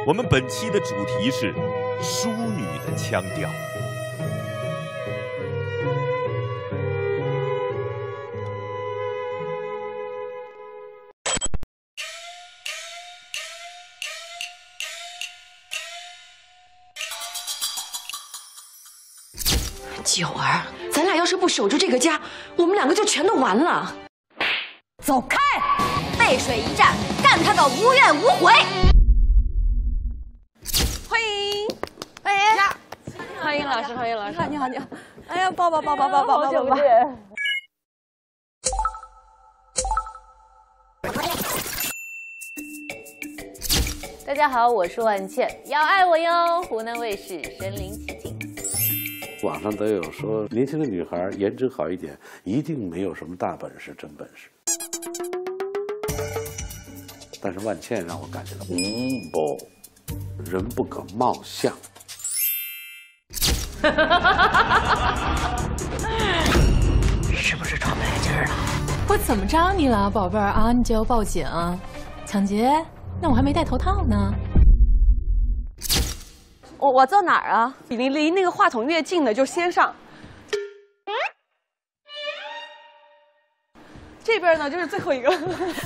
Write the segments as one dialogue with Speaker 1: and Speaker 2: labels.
Speaker 1: 我们本期的主题是淑女的腔调。
Speaker 2: 九儿，咱俩要是不守住这个家，我们两个就全都完了。
Speaker 3: 走开！背水一战，干他个无怨无悔！
Speaker 2: 欢迎，
Speaker 3: 欢迎
Speaker 2: 呀！欢迎老师，欢迎老师。
Speaker 3: 你好，你好。哎呀，抱。好久不见。
Speaker 4: 大家好，我是万茜，要爱我哟！湖南卫视身临其境。
Speaker 5: 网上都有说，年轻的女孩颜值好一点，一定没有什么大本事、真本事。但是万茜让我感觉到，不，人不可貌相。
Speaker 2: 是不是喘不来劲儿了？
Speaker 6: 我怎么着你了，宝贝儿啊？你就要报警？抢劫？那我还没戴头套呢。
Speaker 3: 我坐哪儿啊？
Speaker 2: 离那个话筒越近的就先上。这边呢就是最后一个。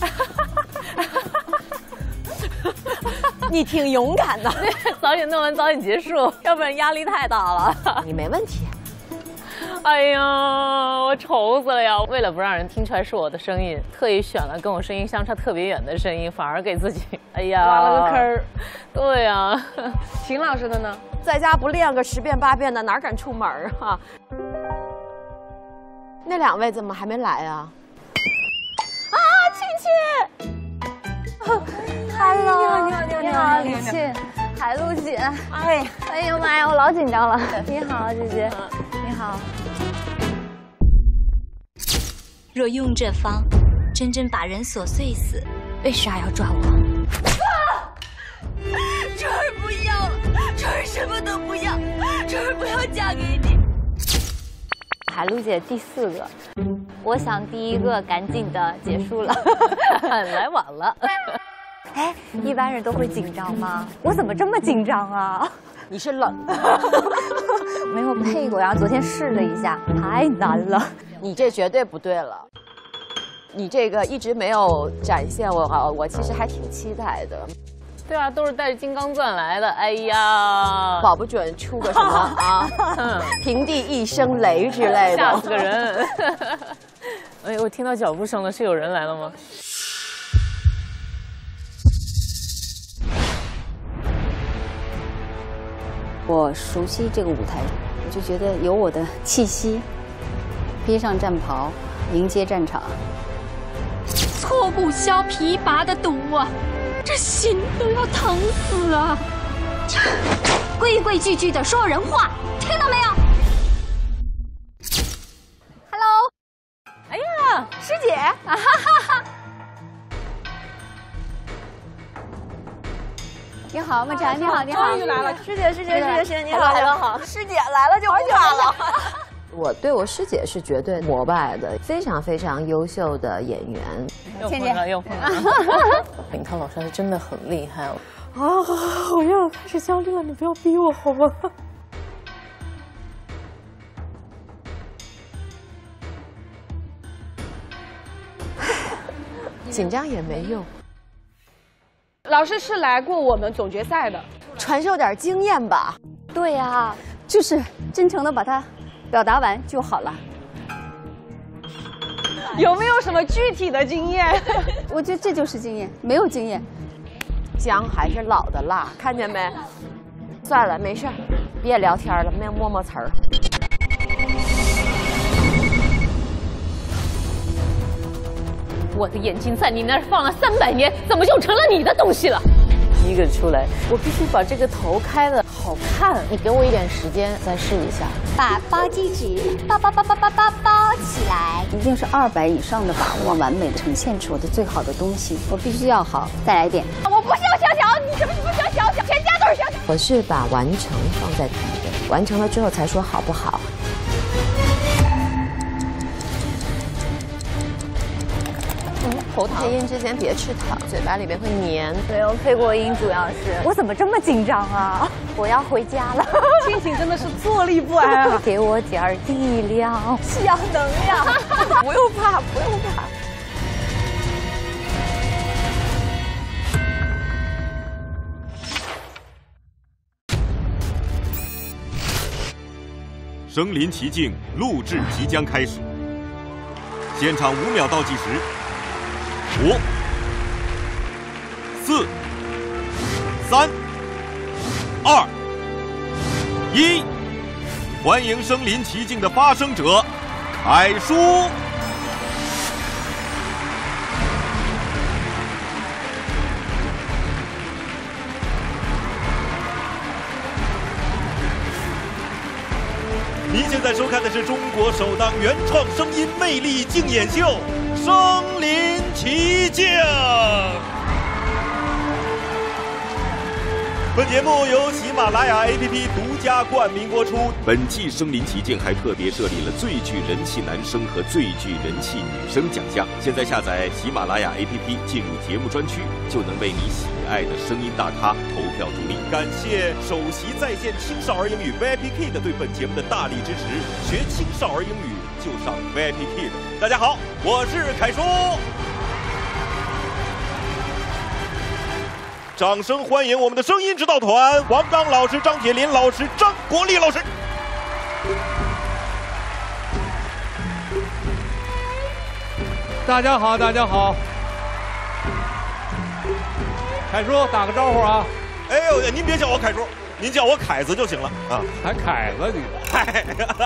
Speaker 3: 你挺勇敢的，
Speaker 4: 早点弄完，早点结束，要不然压力太大了。
Speaker 3: 你没问题。
Speaker 4: 哎呀，我愁死了呀！为了不让人听出来是我的声音，特意选了跟我声音相差特别远的声音，反而给自己
Speaker 2: 挖了个坑儿。
Speaker 4: 对呀，
Speaker 2: 秦老师的呢？
Speaker 3: 在家不练个10遍8遍的，哪敢出门啊？那2位怎么还没来啊？啊，庆庆
Speaker 4: ，Hello， 你好，李沁，海璐姐，哎呦妈呀，我老紧张了。你好，姐姐，你好。
Speaker 7: 若用这方，真正把人琐碎死，为啥要抓我？
Speaker 3: 春儿不要了，春儿什么都不要，春儿不要嫁给你。
Speaker 4: 海璐姐第4个，我想第1个赶紧的结束了，来晚了。
Speaker 7: 哎，一般人都会紧张吗？我怎么这么紧张啊？
Speaker 3: 你是冷的，
Speaker 7: 没有配过呀，昨天试了一下，太难了。
Speaker 3: 你这绝对不对了。你这个一直没有展现我其实还挺期待的。
Speaker 4: 对啊，都是带着金刚钻来的。哎呀，
Speaker 3: 保不准出个什么啊，平地一声雷之类的，
Speaker 4: 吓死个人。哎，我听到脚步声了，是有人来了吗？
Speaker 8: 我熟悉这个舞台，我就觉得有我的气息，披上战袍，迎接战场。
Speaker 6: 挫骨削皮拔的毒啊，这心都要疼死啊！
Speaker 7: 规规矩矩的说人话，听到没有
Speaker 4: ？Hello， 哎呀，
Speaker 3: 师姐，啊哈哈哈。
Speaker 8: 你好，孟婵，你好，你好，
Speaker 3: 终于来了，师姐，你好，
Speaker 8: 来了好，
Speaker 3: 师姐来了就不怕了。
Speaker 9: 我对我师姐是绝对膜拜的，非常非常优秀的演员。
Speaker 4: 又碰了。你看老师是真的很厉害了。
Speaker 6: 啊，我要开始焦虑了，你不要逼我好吗？
Speaker 9: 紧张也没用。
Speaker 2: 老师是来过我们总决赛的，
Speaker 3: 传授点经验吧。
Speaker 8: 对呀，就是真诚的把它表达完就好了。
Speaker 2: 有没有什么具体的经验？
Speaker 8: 我觉得这就是经验，没有经验。
Speaker 3: 姜还是老的辣，看见没？算了，没事儿，别聊天了，摸摸词儿。
Speaker 4: 我的眼睛在你那儿放了300年，怎么就成了你的东西了？一个出来，我必须把这个头开的好看。
Speaker 9: 你给我一点时间再试一下，
Speaker 7: 把包机纸包起来，
Speaker 8: 一定是200以上的把握，完美的呈现出我的最好的东西。我必须要好，再来一遍。
Speaker 3: 我不是要小小，你什么叫小小？全家都是小小。
Speaker 9: 我是把完成放在第一位，完成了之后才说好不好。
Speaker 3: 头糖。配音之前别吃糖，嘴巴里面会黏。
Speaker 4: 对，我配过音，主要是我怎么这么紧张啊？我要回家了，心情真的是坐立不安啊！给我点力量，是要能量，不用怕，不用怕。
Speaker 1: 身临其境，录制即将开始。现场5秒倒计时，5、4、3、2、1，欢迎身临其境的发声者凯叔。您现在收看的是中国首档原创声音魅力竞演秀《身临其境》。本节目由喜马拉雅 APP 独家冠名播出。本季《身临其境》还特别设立了最具人气男生和最具人气女生奖项。现在下载喜马拉雅 APP， 进入节目专区，就能为你喜爱的声音大咖投票助力。感谢首席在线青少儿英语 VIP Kid 对本节目的大力支持。学青少儿英语就上 VIP Kid。大家好，我是凯叔。掌声欢迎我们的声音指导团：王刚老师、张铁林老师、张国立老师。
Speaker 10: 大家好，大家好。凯叔，打个招呼啊！
Speaker 1: 哎呦，您别叫我凯叔，您叫我凯子就行了啊。
Speaker 10: 还凯子你？
Speaker 1: 嗨。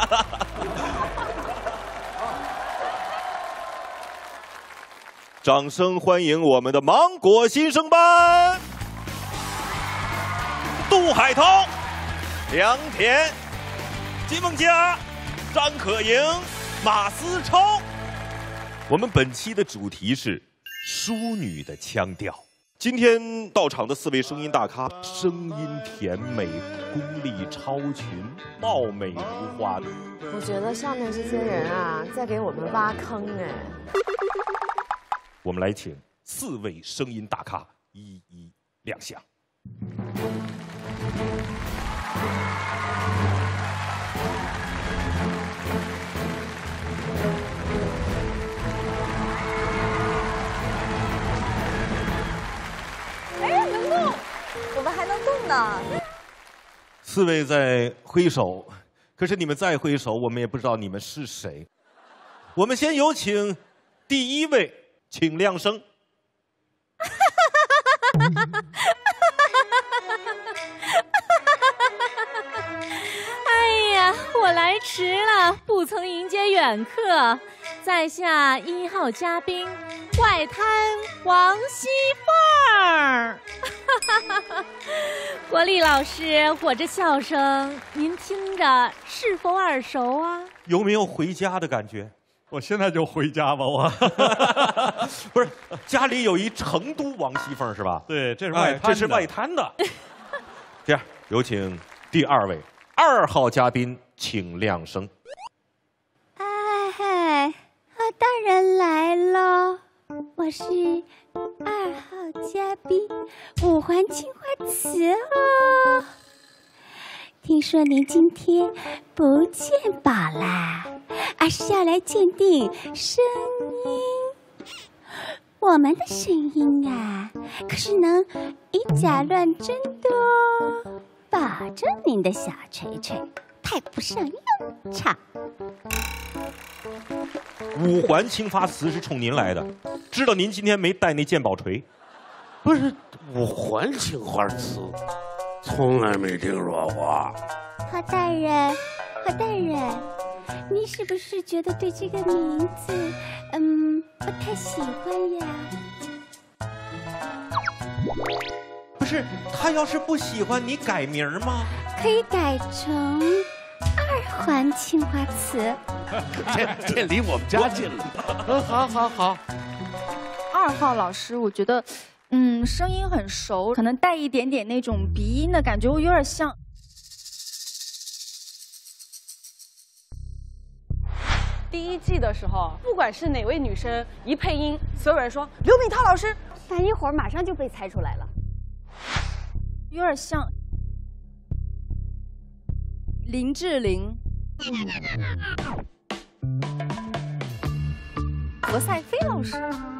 Speaker 1: 掌声欢迎我们的芒果新生班。杜海涛、梁田、金梦佳、张可盈、马思超。我们本期的主题是淑女的腔调。今天到场的4位声音大咖，声音甜美，功力超群，貌美如花的。
Speaker 3: 我觉得上面这些人啊，在给我们挖坑哎。
Speaker 1: 我们来请4位声音大咖一一亮相。
Speaker 4: 哎，能动，我们还能动呢。
Speaker 1: 4位在挥手，可是你们再挥手，我们也不知道你们是谁。我们先有请第1位，请亮声。
Speaker 6: 哎呀，我来迟了，不曾迎接远客。在下1号嘉宾，外滩王熙凤儿。国立老师，我这笑声您听着是否耳熟啊？
Speaker 1: 有没有回家的感觉？
Speaker 10: 我现在就回家吧，我。
Speaker 1: 不是，家里有一成都王熙凤是吧？
Speaker 10: 对，这是外滩的。
Speaker 1: 这是外滩的。这样，有请第2位2号嘉宾，请亮声。
Speaker 11: 哎，大人来了，我是2号嘉宾5环青花瓷哦。听说您今天不见宝啦，而是要来鉴定声音。我们的声音啊，可是能以假乱真的哦，保证您的小锤锤派不上用场。
Speaker 1: 5环青花瓷是冲您来的，知道您今天没带那鉴宝锤。
Speaker 5: 不是5环青花瓷，从来没听说过。
Speaker 11: 郝大人，郝大人，你是不是觉得对这个名字，不太喜欢呀？
Speaker 1: 不是，他要是不喜欢，你改名吗？
Speaker 11: 可以改成2环青花瓷。
Speaker 5: 这离我们家近了。好。
Speaker 12: 2号老师，我觉得，声音很熟，可能带一点点那种鼻音的感觉，我有点像。
Speaker 13: 第一季的时候，不管是哪位女生一配音，所有人说刘敏涛老师，
Speaker 4: 但一会儿马上就被猜出来了，
Speaker 12: 有点像林志玲、何赛飞老师。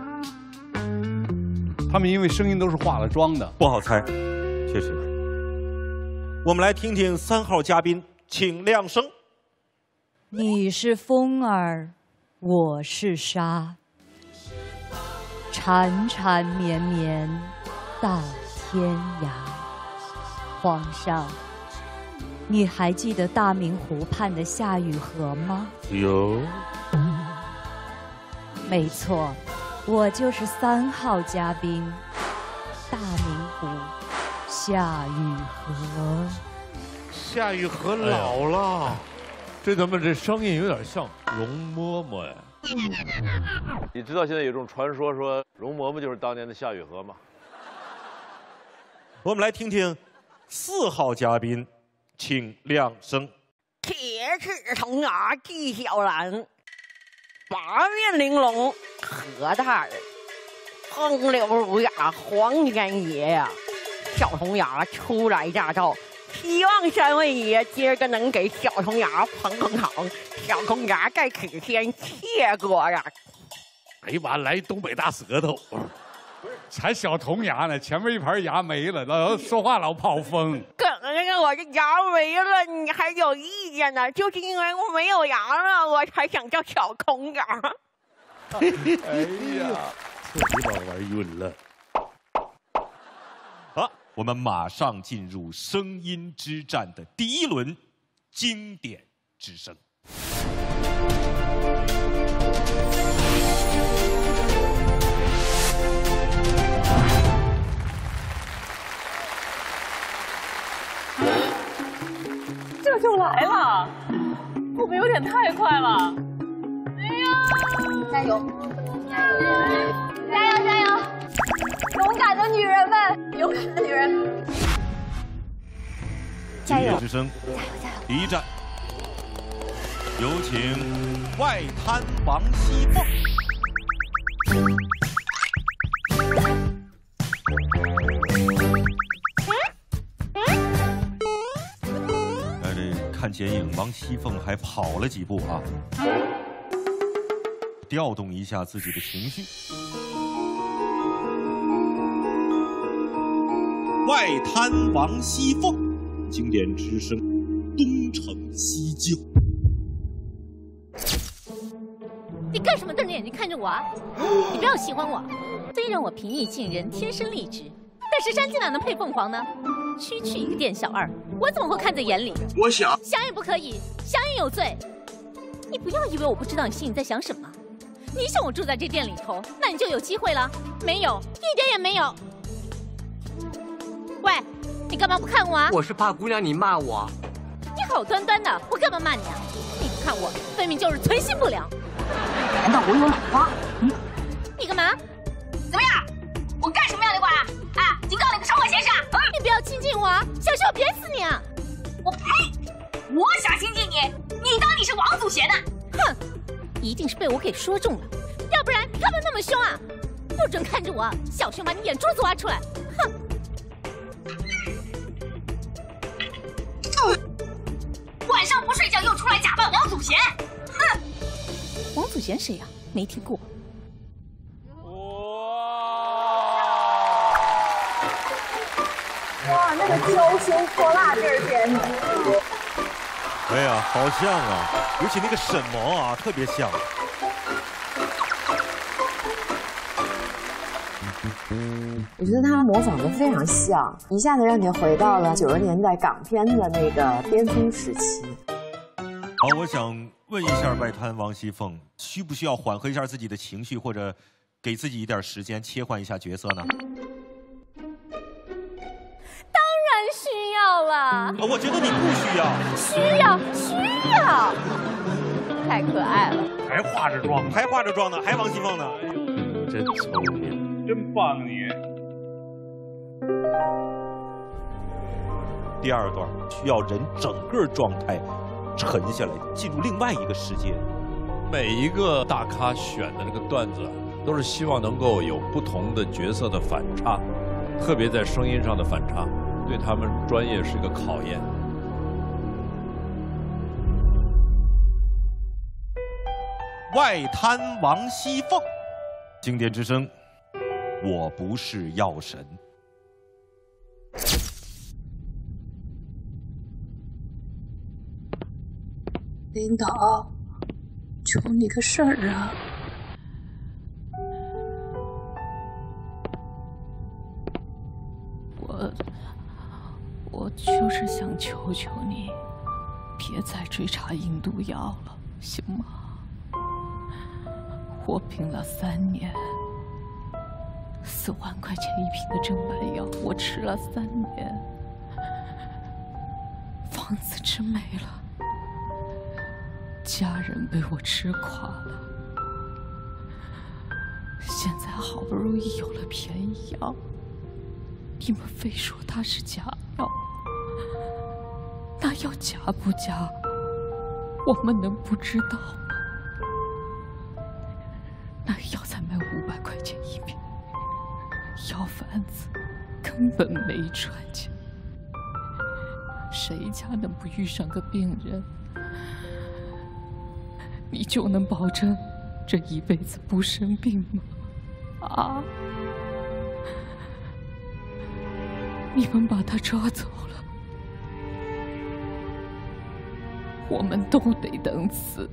Speaker 10: 他们因为声音都是化了妆的，
Speaker 1: 不好猜，确实。我们来听听3号嘉宾，请亮声。
Speaker 14: 你是风儿，我是沙，缠缠绵绵到天涯。皇上，你还记得大明湖畔的夏雨荷吗？
Speaker 5: 有。
Speaker 14: 没错，我就是3号嘉宾，大明湖夏雨荷。
Speaker 15: 夏雨荷老了。这怎么这声音有点像容嬷嬷呀？
Speaker 16: 你知道现在有种传说说容嬷嬷就是当年的夏雨荷吗？
Speaker 1: 我们来听听4号嘉宾，请亮声。
Speaker 17: 铁齿铜牙纪晓岚，八面玲珑何大人，风流儒雅黄天爷呀！小铜牙初来乍到。希望3位爷今儿个能给小铜牙捧捧场，小铜牙在此先谢过呀。
Speaker 10: 哎呀妈，来东北大舌头，才小铜牙呢，前面一盘牙没了，老说话老跑风。
Speaker 17: 可是我这牙没了，你还有意见呢？就是因为我没有牙了，我才想叫小铜牙。
Speaker 5: 哎呀，彻底把我玩晕了。
Speaker 1: 好，我们马上进入声音之战的第1轮，经典之声。
Speaker 13: 这就来了，会不会有点太快了？哎呀，
Speaker 4: 加油！加油！加油！勇敢的女人们，勇敢的女人，加油！
Speaker 1: 之声，加油！第1站，有请外滩王熙凤。看剪影，王熙凤还跑了几步啊，调动一下自己的情绪。外滩王熙凤，经典之声，东成西就。
Speaker 6: 你干什么瞪着眼睛看着我啊？你不要喜欢我，虽然我平易近人，天生丽质，但是山鸡哪能配凤凰呢？区区一个店小二，我怎么会看在眼里？我想也不可以，想也有罪。你不要以为我不知道你心里在想什么。你想我住在这店里头，那你就有机会了。没有，一点也没有。喂，你干嘛不看我啊？
Speaker 18: 我是怕姑娘你骂我。
Speaker 6: 你好端端的，我干嘛骂你啊？你不看我，分明就是存心不良。
Speaker 18: 难道我有脑花？
Speaker 6: 你干嘛？
Speaker 4: 怎么样？我干什么呀？你管啊！警告你个生活先生！
Speaker 6: 你不要亲近我啊！小心我扁死你啊！
Speaker 4: 我呸！我想亲近你，你当你是王祖贤呢？
Speaker 6: 哼，一定是被我给说中了，要不然你干嘛那么凶啊？不准看着我，小心把你眼珠子挖出来！哼！
Speaker 4: 晚上不睡觉又出来假扮王祖贤，哼！
Speaker 6: 王祖贤谁呀？没听过。
Speaker 12: 哇，那个娇羞泼辣劲儿简直！
Speaker 1: 哎呀，好像啊，尤其那个沈毛啊，特别像。
Speaker 3: 我觉得他模仿的非常像，一下子让你回到了90年代港片的那个巅峰时期。
Speaker 1: 好，我想问一下外滩王熙凤，需不需要缓和一下自己的情绪，或者给自己一点时间切换一下角色呢？
Speaker 6: 需要了，
Speaker 1: 我觉得你不需要。
Speaker 6: 需要，太可爱了，
Speaker 10: 还化着妆，
Speaker 1: 还化着妆呢，还王熙凤呢。哎呦，
Speaker 5: 真聪明，
Speaker 10: 真棒你！
Speaker 1: 第2段需要人整个状态沉下来，进入另外一个世界，
Speaker 15: 每一个大咖选的这个段子，都是希望能够有不同的角色的反差，特别在声音上的反差，对他们专业是一个考验。
Speaker 1: 外滩王熙凤，经典之声，我不是药神。
Speaker 19: 领导，求你个事儿啊！
Speaker 20: 我就是想求求你，别再追查印度药了，行吗？我病了3年，4万块钱一瓶的正版药，我吃了3年，房子吃没了，家人被我吃垮了，现在好不容易有了便宜药，你们非说它是假药，那药假不假，我们能不知道吗？那药才卖500块钱一瓶，药贩子根本没赚钱，谁家能不遇上个病人？你就能保证这一辈子不生病吗？啊！你们把他抓走了，我们都得等死。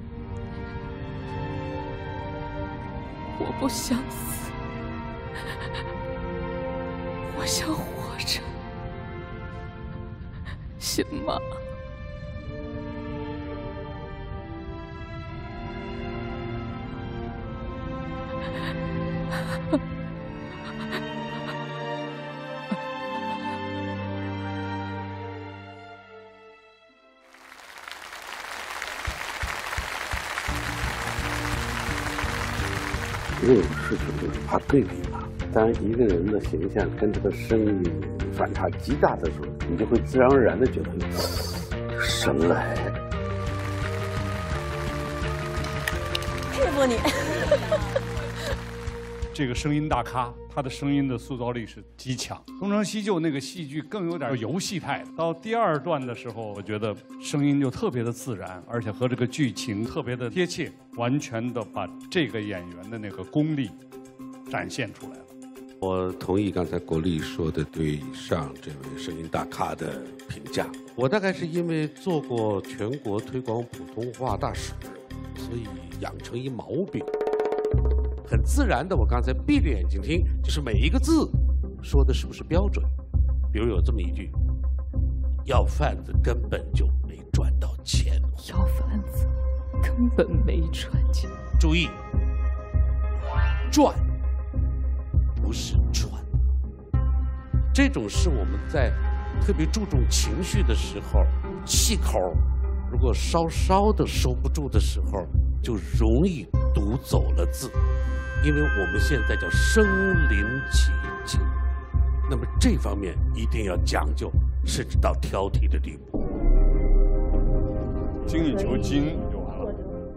Speaker 20: 我不想死，我想活着，行吗？
Speaker 5: 这种事情就是怕对比嘛。当一个人的形象跟这个声音反差极大的时候，你就会自然而然的觉得神来。
Speaker 17: 佩服你。
Speaker 10: 这个声音大咖，他的声音的塑造力是极强。东成西就那个戏剧更有点游戏态，到第2段的时候，我觉得声音就特别的自然，而且和这个剧情特别的贴切，完全的把这个演员的那个功力展现出来了。
Speaker 5: 我同意刚才国立说的对上这位声音大咖的评价。我大概是因为做过全国推广普通话大使，所以养成一毛病。很自然的，我刚才闭着眼睛听，就是每一个字说的是不是标准。比如有这么一句：“药贩子根本就没赚到钱。”
Speaker 20: 药贩子根本没赚钱。
Speaker 5: 注意，赚不是赚。这种是我们在特别注重情绪的时候，气口如果稍稍的收不住的时候，就容易读走了字。因为我们现在叫身临其境，那么这方面一定要讲究，甚至到挑剔的地步。
Speaker 10: 精益求精就完了。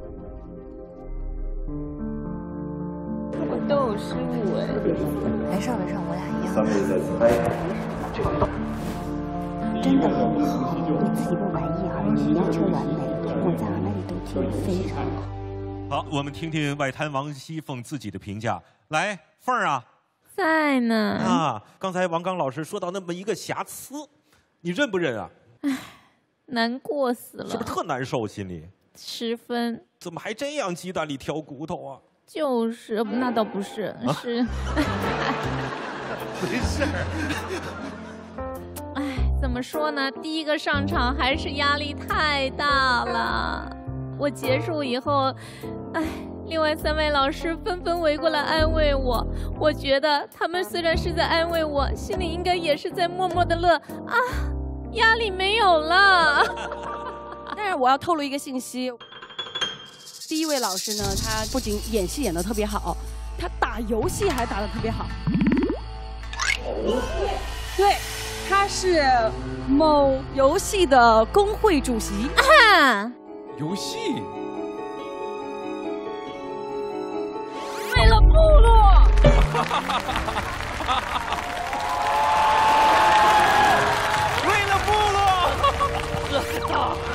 Speaker 20: 我都有失误哎。
Speaker 8: 没事没事，我俩一样。
Speaker 21: 3位在猜这个洞。
Speaker 8: 真的很好，你自己不满意啊，你要求完美，我在那里都听得非常好。
Speaker 1: 好，我们听听外滩王熙凤自己的评价。来，凤儿啊，
Speaker 22: 在呢。
Speaker 1: 啊，刚才王刚老师说到那么一个瑕疵，你认不认啊？
Speaker 22: 唉，难过死了。
Speaker 1: 是不是特难受？心里
Speaker 22: 10分。
Speaker 1: 怎么还这样鸡蛋里挑骨头啊？
Speaker 22: 就是，那倒不是，是。
Speaker 1: 没事儿。
Speaker 22: 唉，怎么说呢？第一个上场还是压力太大了。我结束以后，唉，另外3位老师纷纷围过来安慰我。我觉得他们虽然是在安慰我，心里应该也是在默默的乐啊，压力没有了。
Speaker 23: 但是我要透露一个信息，第1位老师呢，他不仅演戏演得特别好，他打游戏还打得特别好。对，他是某游戏的工会主席。
Speaker 10: 游戏？
Speaker 13: 部落。
Speaker 2: 为了部落。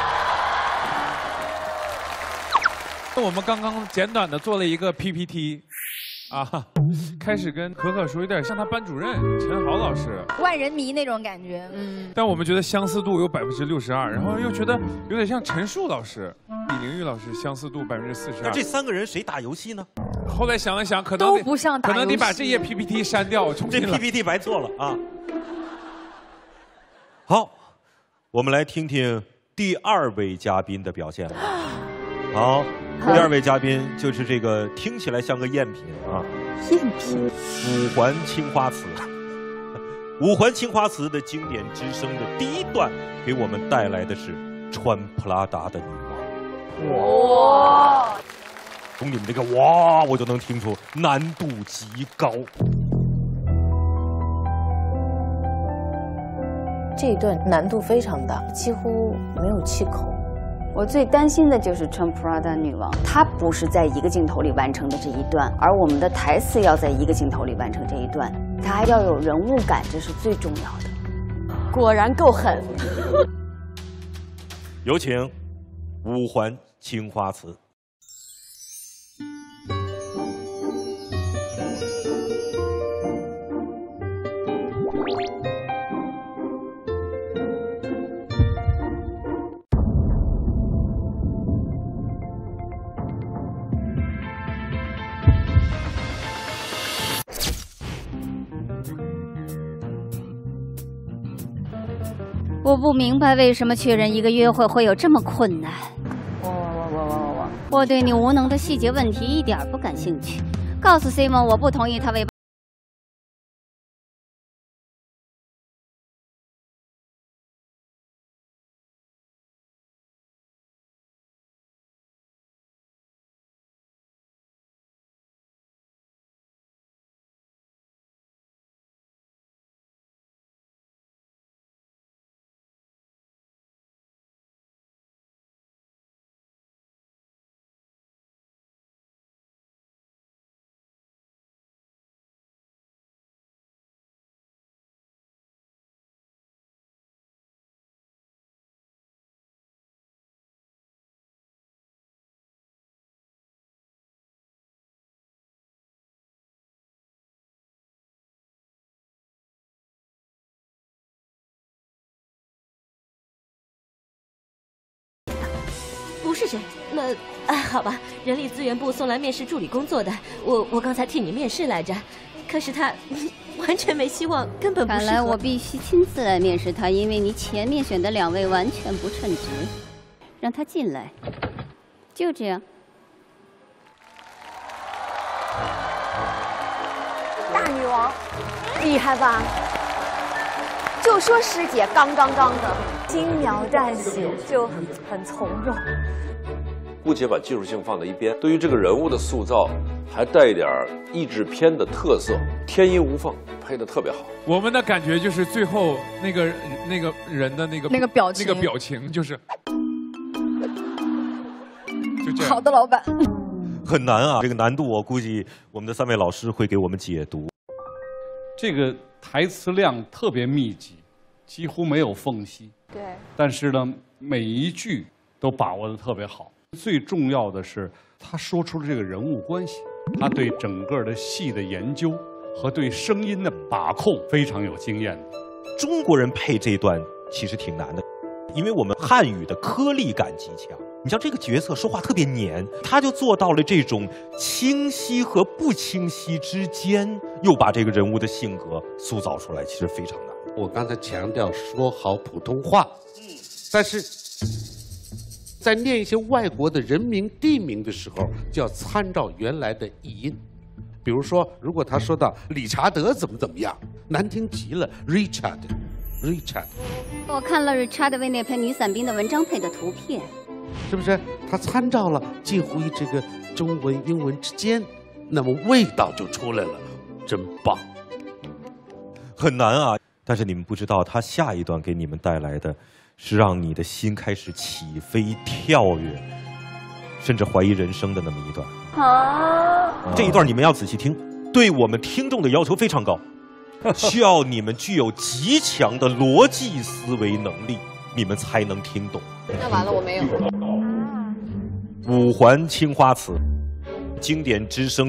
Speaker 7: 我们刚刚简短的做了一个 PPT， 啊，开始跟可可说有点像他班主任陈豪老师，
Speaker 12: 万人迷那种感觉。
Speaker 7: 但我们觉得相似度有62%，然后又觉得有点像陈数老师、李玲玉老师，相似度42%。
Speaker 1: 那这3个人谁打游戏呢？
Speaker 7: 后来想了想，可能
Speaker 12: 都不像打游戏，
Speaker 7: 可能得把这页 PPT 删掉，重新来。
Speaker 1: 这 PPT 白做了啊。好，我们来听听第2位嘉宾的表现。好。第2位嘉宾就是这个听起来像个赝品啊，
Speaker 8: 赝品。
Speaker 1: 五环青花瓷，五环青花瓷的经典之声的第1段，给我们带来的是穿普拉达的女王。哇！从你们这个哇，我就能听出难度极高。
Speaker 3: 这一段难度非常大，几乎没有气口。
Speaker 8: 我最担心的就是穿 Prada 女王，她不是在一个镜头里完成的这一段，而我们的台词要在一个镜头里完成这一段，它还要有人物感，这是最重要的。
Speaker 3: 果然够狠。
Speaker 1: 有请五环青花瓷。
Speaker 8: 我不明白为什么确认一个约会会有这么困难。我对你无能的细节问题一点不感兴趣。告诉 Simon， 我不同意他为。
Speaker 9: 不是谁？那好吧，人力资源部送来面试助理工作的，我刚才替你面试来着，可是他完全没希望，根本不适合。
Speaker 8: 看来我必须亲自来面试他，因为你前面选的2位完全不称职。让他进来，就这样。
Speaker 3: 大女王，厉害吧？就说师姐刚的，轻描淡写就很从容。
Speaker 15: 姑且把技术性放在一边，对于这个人物的塑造，还带一点译制片的特色，天衣无缝，配得特别好。
Speaker 7: 我们的感觉就是最后那个人的那个表情就是就这样。
Speaker 12: 好的，老板。
Speaker 1: 很难啊，这个难度我估计我们的3位老师会给我们解读。
Speaker 10: 这个台词量特别密集，几乎没有缝隙。
Speaker 12: 对。
Speaker 10: 但是呢，每一句都把握得特别好。最重要的是，他说出了这个人物关系，他对整个的戏的研究和对声音的把控非常有经验。
Speaker 1: 中国人配这段其实挺难的，因为我们汉语的颗粒感极强。你像这个角色说话特别黏，他就做到了这种清晰和不清晰之间，又把这个人物的性格塑造出来，其实非常难。
Speaker 5: 我刚才强调说好普通话，但是在念一些外国的人名地名的时候，就要参照原来的译音。比如说，如果他说到理查德怎么样，难听极了 ，Richard。
Speaker 8: 我看了 Richard 为那篇女伞兵的文章配的图片，
Speaker 5: 是不是？他参照了近乎于这个中文、英文之间，那么味道就出来了，真棒。
Speaker 1: 很难啊，但是你们不知道，他下一段给你们带来的是让你的心开始起飞、跳跃，甚至怀疑人生的那么一段。
Speaker 3: 啊！
Speaker 11: 这一段你们要仔细听，对我们听众的要求非常高，需要你们具有极强的逻辑思维能力，你们才能听懂。
Speaker 3: 那完了，我没有。
Speaker 11: 五环青花瓷，经典之声。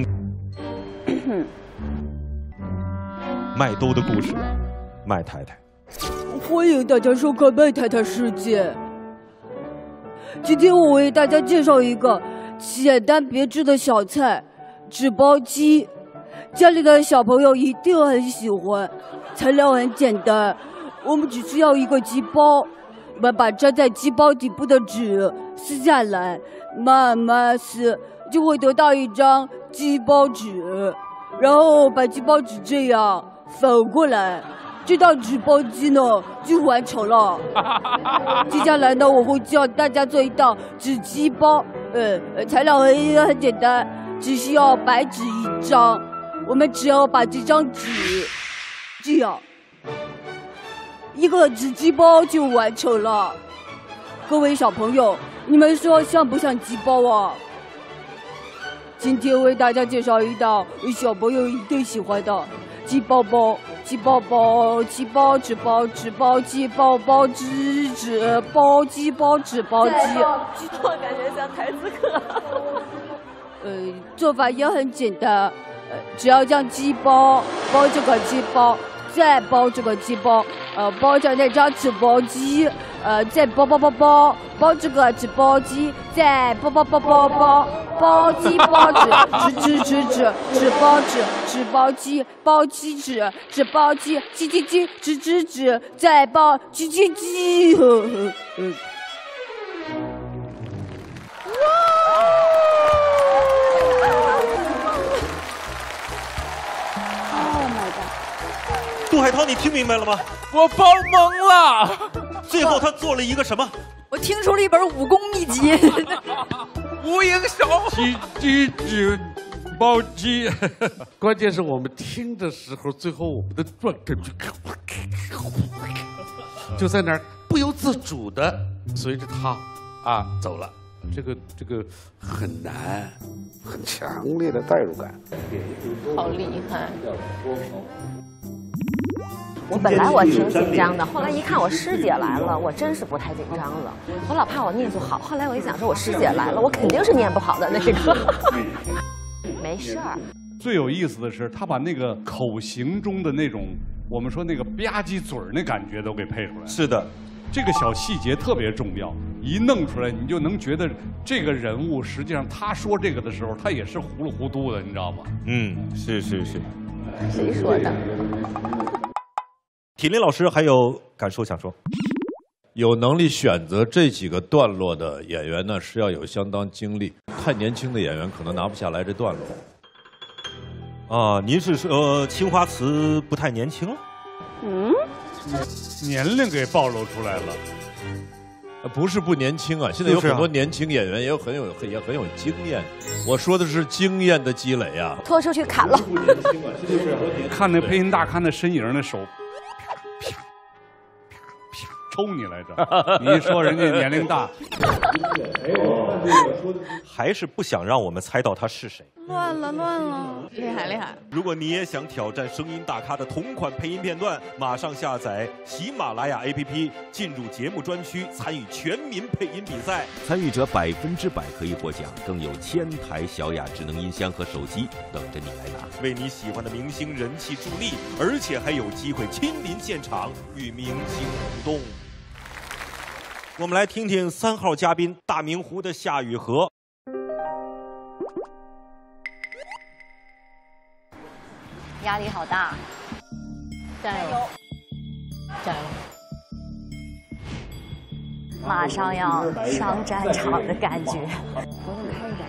Speaker 11: 麦兜的故事，麦太太。
Speaker 23: 欢迎大家收看麦太太世界。今天我为大家介绍一个简单别致的小菜——纸包鸡。家里的小朋友一定很喜欢。材料很简单，我们只需要一个鸡包。我们把粘在鸡包底部的纸撕下来，慢慢撕，就会得到一张鸡包纸。然后把鸡包纸这样反过来，这道纸包鸡呢就完成了。接下来呢，我会教大家做一道纸鸡包。材料很简单，只需要白纸1张。我们只要把这张纸这样，一个纸鸡包就完成了。各位小朋友，你们说像不像鸡包啊？今天为大家介绍一道小朋友一定喜欢的鸡包包。鸡包包，鸡包纸包纸包鸡包包纸纸包鸡包纸包鸡。
Speaker 3: 我感觉像台词课。
Speaker 23: 做法也很简单，只要将鸡包包这个鸡包，再包这个鸡包，包着那张纸包鸡，再包这个纸包鸡，再包鸡包纸纸包鸡包鸡纸包鸡纸，再包鸡。
Speaker 11: 杜海涛，你听明白了吗？
Speaker 7: 我包懵了。
Speaker 11: 最后他做了一个什么？
Speaker 4: 我听出了一本武功秘籍。
Speaker 7: 无影手。鸡纸包鸡。关键是我们听的时候，最后我们的转感就在那儿不由自主的随着他走了。这个很难，
Speaker 14: 很强烈的代入感。
Speaker 3: 好厉害。我本来我挺紧张的，后来一看我师姐来了，我真是不太紧张了。我老怕我念不好，后来我一想说，我师姐来了，我肯定是念不好的那个。没事儿。
Speaker 10: 最有意思的是，他把那个口型中的那种我们说那个吧唧嘴儿那感觉都给配出来了。
Speaker 11: 是的，
Speaker 10: 这个小细节特别重要，一弄出来你就能觉得这个人物实际上他说这个的时候，他也是糊里糊涂的，你知道吗？
Speaker 11: 是。
Speaker 3: 谁说的？
Speaker 11: 铁林老师还有感受想说？
Speaker 15: 有能力选择这几个段落的演员呢，是要有相当经历。太年轻的演员可能拿不下来这段落。
Speaker 11: 您是说青花瓷不太年轻了？
Speaker 10: 年龄给暴露出来了。
Speaker 15: 不是不年轻啊，现在有很多年轻演员也很有经验。我说的是经验的积累啊。
Speaker 3: 拖出去砍了。
Speaker 10: 看那配音大咖那身影，那手。抽你来着！你一说人家年龄大，
Speaker 11: 还是不想让我们猜到他是谁。
Speaker 12: 乱了，厉害！
Speaker 11: 如果你也想挑战声音大咖的同款配音片段，马上下载喜马拉雅 APP， 进入节目专区，参与全民配音比赛。
Speaker 1: 参与者100%可以获奖，更有1000台小雅智能音箱和手机等着你来拿，
Speaker 11: 为你喜欢的明星人气助力，而且还有机会亲临现场与明星互动。我们来听听3号嘉宾大明湖的夏雨荷。
Speaker 4: 压力好大，
Speaker 3: 加油！
Speaker 4: 马上要上战场的感觉。
Speaker 3: 脖子开一点。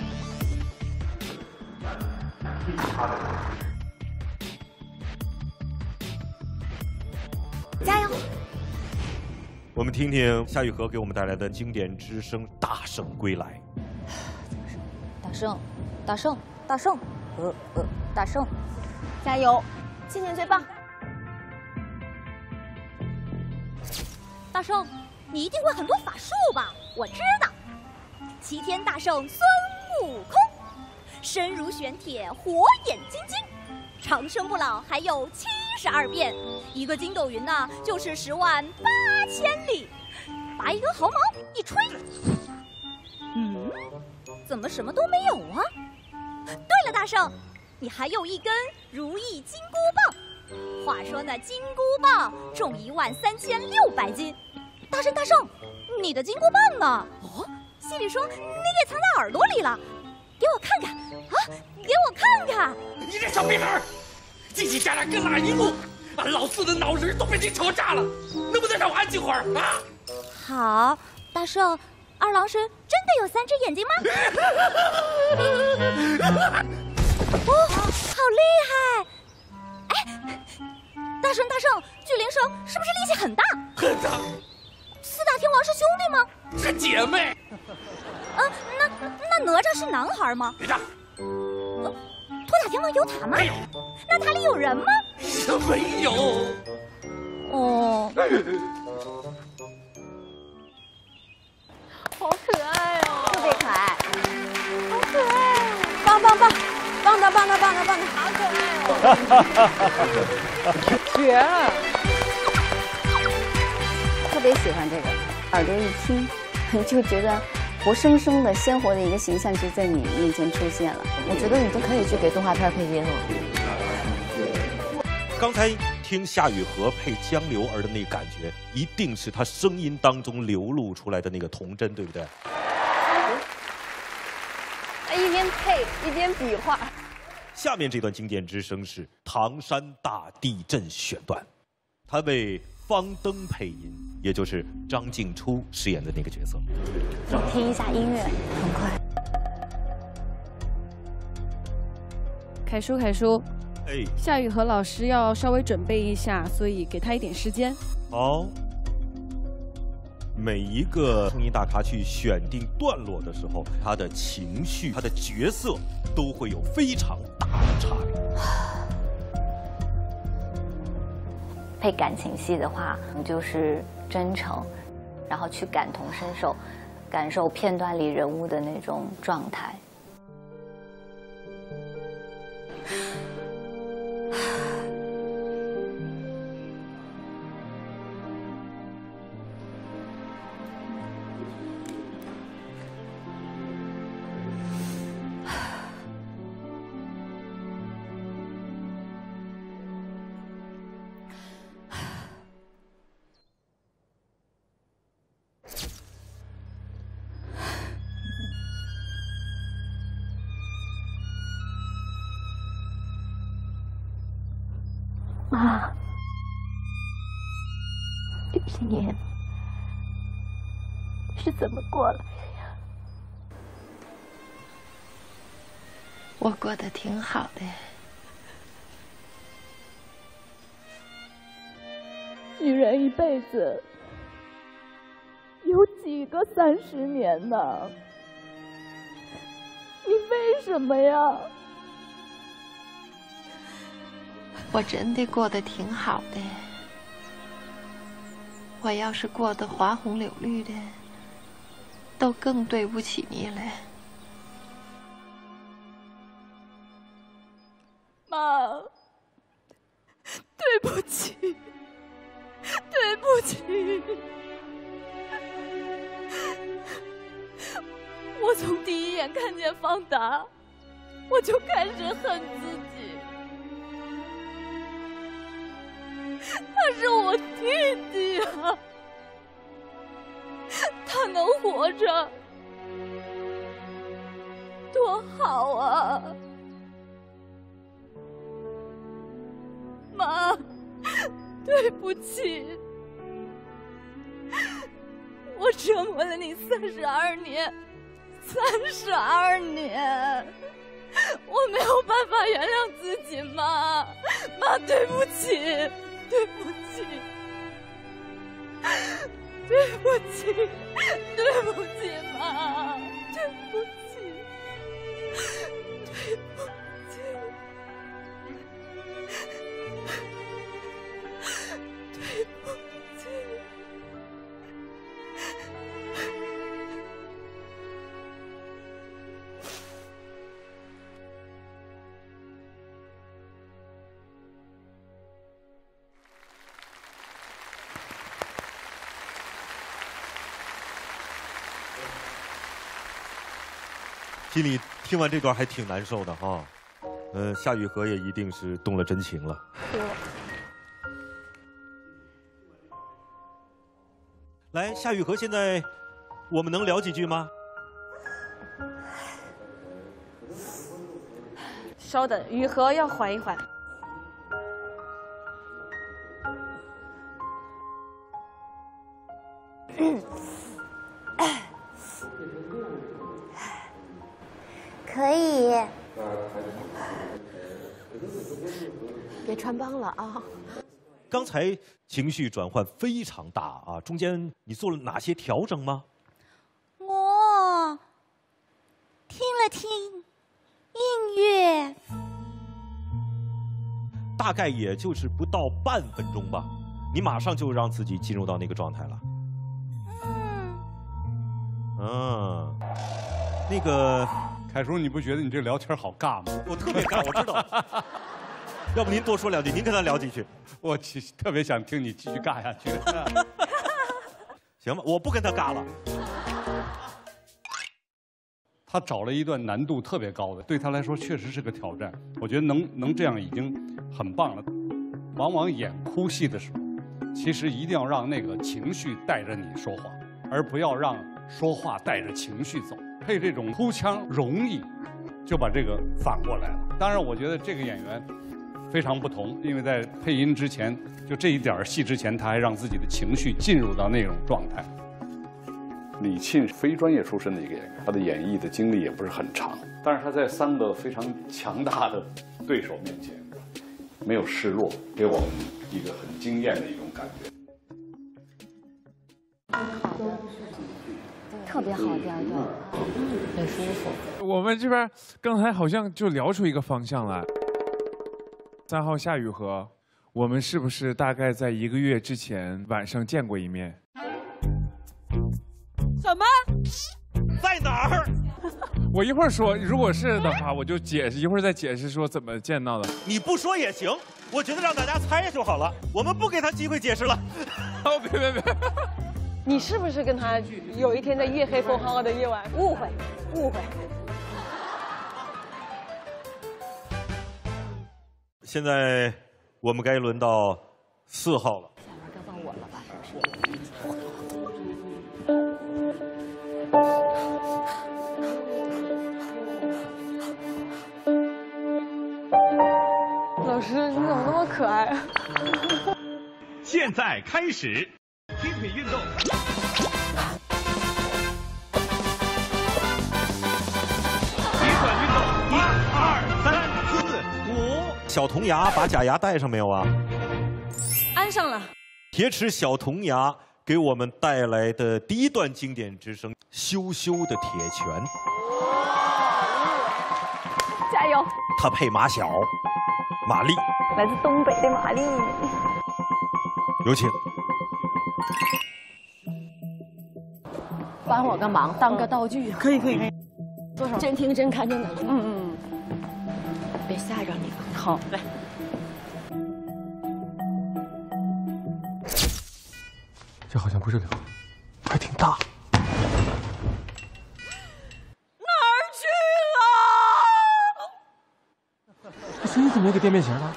Speaker 3: 加油！
Speaker 11: 我们听听夏雨荷给我们带来的经典之声《大圣归来》。
Speaker 4: 大圣，大圣，
Speaker 3: 加油！今年最棒！
Speaker 16: 大圣，你一定会很多法术吧？我知道，齐天大圣孙悟空。 身如玄铁，火眼金睛，长生不老还有72变，一个筋斗云呢就是108000里。拔一根毫毛一吹，怎么什么都没有啊？对了，大圣，你还有一根如意金箍棒。话说那金箍棒重13600斤。大圣，你的金箍棒呢？哦，戏里说你给藏在耳朵里了，给我看看啊！给我看看！
Speaker 5: 你这小屁孩，叽叽喳喳跟哪一路？俺老四的脑仁都被你吵炸了，能不能让我安静会儿啊？
Speaker 16: 好，大圣，二郎神真的有3只眼睛吗？哦，好厉害！哎，大圣，巨灵蛇是不是力气很大？
Speaker 5: 很大。
Speaker 16: 4大天王是兄弟吗？
Speaker 5: 是姐妹。
Speaker 16: 那哪吒是男孩吗？
Speaker 5: 别炸！
Speaker 16: 托塔天王有塔吗？
Speaker 5: 没有。
Speaker 16: 那塔里有人吗？
Speaker 5: 没有。
Speaker 16: 哦。
Speaker 3: 好可爱哦，
Speaker 8: 特别可爱，
Speaker 3: 好可爱哦！棒他，好可爱哦！绝了！
Speaker 8: 特别喜欢这个，耳朵一听，就觉得活生生的、鲜活的一个形象就在你面前出现了。
Speaker 3: 我觉得你都可以去给动画片配音了。
Speaker 11: 刚才听夏雨荷配江流儿的那感觉，一定是她声音当中流露出来的那个童真，对不对？
Speaker 3: 一边配一边比划。
Speaker 11: 下面这段经典之声是唐山大地震选段，他为方登配音，也就是张静初饰演的那个角色。
Speaker 8: 听一下音乐，很快。
Speaker 6: 凯叔，
Speaker 11: 哎，
Speaker 6: 夏雨荷老师要稍微准备一下，所以给他一点时间。
Speaker 11: 好。每一个声音大咖去选定段落的时候，他的情绪、他的角色都会有非常大的差别。
Speaker 8: 配感情戏的话，就是真诚，然后去感同身受，感受片段里人物的那种状态。
Speaker 9: 妈，这些年是怎么过来的呀？
Speaker 20: 我过得挺好的。
Speaker 12: 女人一辈子有几个30年呢？你为什么呀？
Speaker 20: 我真的过得挺好的。我要是过得花红柳绿的，都更对不起你了。
Speaker 12: 妈，对不起，对不起。我从第一眼看见方达，我就开始恨自己。他是我弟弟啊，他能活着多好啊！妈，对不起，我折磨了你32年，32年，我没有办法原谅自己，妈，妈，对不起，对不起，对不起，对不起，妈，对不起，对不起。对不起，
Speaker 11: 心里听完这段还挺难受的哈。夏雨荷也一定是动了真情了。来，夏雨荷，现在我们能聊几句吗？
Speaker 6: 稍等，雨荷要缓一缓。
Speaker 3: 可以。别穿帮了啊！
Speaker 11: 刚才情绪转换非常大啊，中间你做了哪些调整吗？
Speaker 16: 我听了听音乐，
Speaker 11: 大概也就是不到半分钟吧，你马上就让自己进入到那个状态了。那个
Speaker 10: 凯叔，你不觉得你这聊天好尬吗？
Speaker 11: 我特别尬，我知道。要不您多说两句，您跟他聊几句。
Speaker 10: 我特别想听你继续尬下去。
Speaker 11: 行吧，我不跟他尬了。
Speaker 10: 他找了一段难度特别高的，对他来说确实是个挑战。我觉得能这样已经很棒了。往往演哭戏的时候，其实一定要让那个情绪带着你说话，而不要让说话带着情绪走。配这种哭腔容易就把这个反过来了。当然，我觉得这个演员非常不同，因为在配音之前，就这一点戏之前，他还让自己的情绪进入到那种状态。
Speaker 14: 李沁非专业出身的一个演员，他的演绎的经历也不是很长，但是他在3个非常强大的对手面前，没有示弱，给我们一个很惊艳的一种感觉。
Speaker 3: 特别好的第2段，很舒服。
Speaker 7: 我们这边刚才好像就聊出一个方向来。3号夏雨荷，我们是不是大概在1个月之前晚上见过一面？
Speaker 6: 什么？
Speaker 11: 在哪儿？
Speaker 7: 我一会儿说，如果是的话，我就解释，一会儿再解释说怎么见到的。
Speaker 11: 你不说也行，我觉得让大家猜就好了，我们不给他机会解释了。
Speaker 7: 哦，别。
Speaker 6: 你是不是跟他有一天在月黑风高的夜晚？误会。
Speaker 11: 现在我们该轮到4号了。
Speaker 3: 下面该换我了吧？
Speaker 6: 老师，你怎么那么可爱？
Speaker 2: 现在开始，踢腿运动。体转运动，1、2、3、4、5。
Speaker 11: 小铜牙把假牙戴上没有啊？
Speaker 6: 安上了。
Speaker 11: 铁齿小铜牙给我们带来的第1段经典之声，羞羞的铁拳。
Speaker 4: 加油！
Speaker 11: 他配马小，马丽，
Speaker 4: 来自东北的马丽。
Speaker 11: 有请。
Speaker 3: 帮我个忙，当个道具。
Speaker 6: 可以。
Speaker 3: 多少？真听真看真的。别吓着你了。
Speaker 6: 好，来。
Speaker 17: 这好像不是瘤，还挺大。
Speaker 6: 哪儿去了？
Speaker 17: 这声音怎么也给电变形了？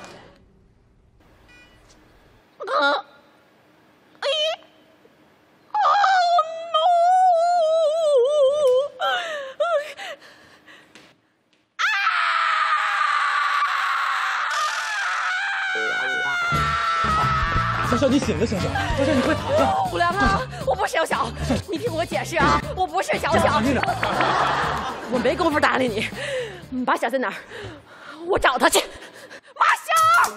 Speaker 17: 小小，你醒了，小小，小小，你快躺下。
Speaker 3: 胡良啊，我不是小小，你听我解释啊，我不是小小。我没工夫搭理你。马小在哪儿？我找他去。马小，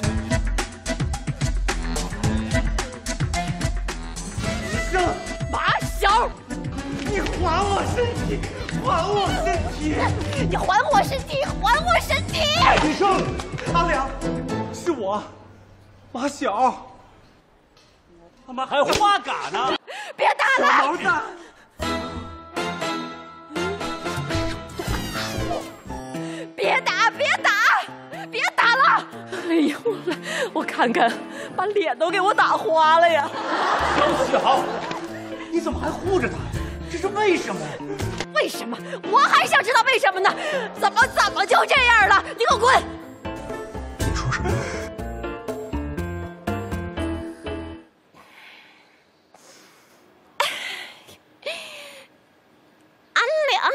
Speaker 3: 马小，
Speaker 2: 你还我身体，还我身体！
Speaker 3: 你还我身体，还我身体！
Speaker 2: 医生，阿良，是我，马小。他妈还有话嘎呢！
Speaker 3: 别打了！
Speaker 2: 毛蛋！
Speaker 3: 别打！别打了！哎呀，我看看，把脸都给我打花了呀！
Speaker 2: 小小，你怎么还护着他？这是为什么？
Speaker 3: 为为什么？我还想知道为什么呢？怎么就这样了？你给我滚！
Speaker 17: 你说什么？
Speaker 9: 安良，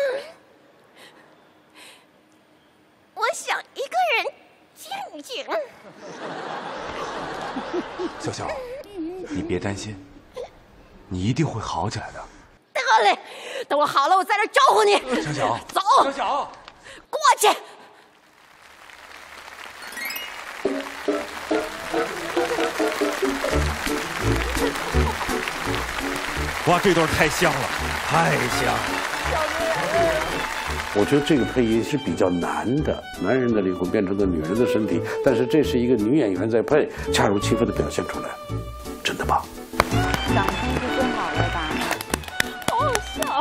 Speaker 9: 我想一个人静静。
Speaker 17: 小小，你别担心，你一定会好起来的。
Speaker 3: 得嘞，等我好了，我在这招呼你。
Speaker 17: 小小，
Speaker 3: 走。
Speaker 17: 小小，
Speaker 3: 过去。
Speaker 11: 哇，这段太像了，太像了。
Speaker 18: 我觉得这个配音是比较难的，男人的灵魂变成了女人的身体，但是这是一个女演员在配，恰如其分的表现出来，真的棒。
Speaker 8: 掌声是最好的吧？
Speaker 6: 好好笑。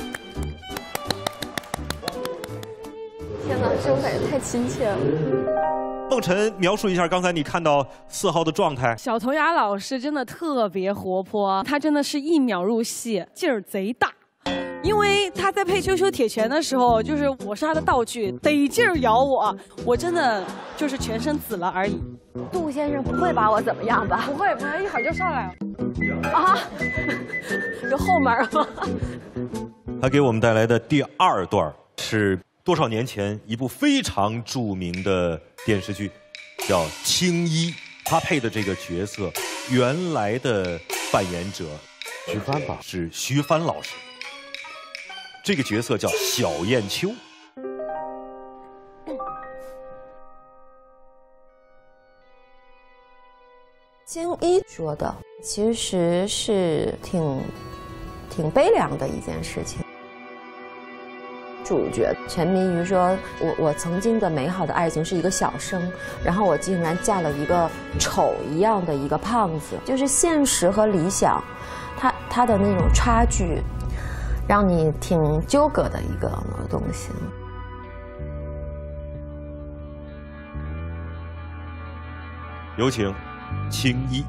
Speaker 6: 天哪，这种感觉太亲切了。
Speaker 11: 孟晨，描述一下刚才你看到4号的状态。
Speaker 6: 小童雅老师真的特别活泼，他真的是1秒入戏，劲儿贼大。因为他在配《羞羞铁拳》的时候，就是我是他的道具，得劲儿咬我，我真的就是全身紫了而已。
Speaker 3: 杜先生不会把我怎么样吧？
Speaker 6: 不会，不会，一会儿就上来了。
Speaker 3: 啊，有后门吗？
Speaker 11: 他给我们带来的第2段是多少年前一部非常著名的电视剧，叫《青衣》，他配的这个角色，原来的扮演者
Speaker 18: 徐帆吧，
Speaker 11: 是徐帆老师。这个角色叫小燕秋。
Speaker 19: 青衣说的其实是挺悲凉的一件事情。主角沉迷于说我曾经的美好的爱情是一个小生，然后我竟然嫁了一个丑一样的一个胖子，就是现实和理想，他的那种差距，让你挺纠葛的一个东西。
Speaker 11: 有请青衣。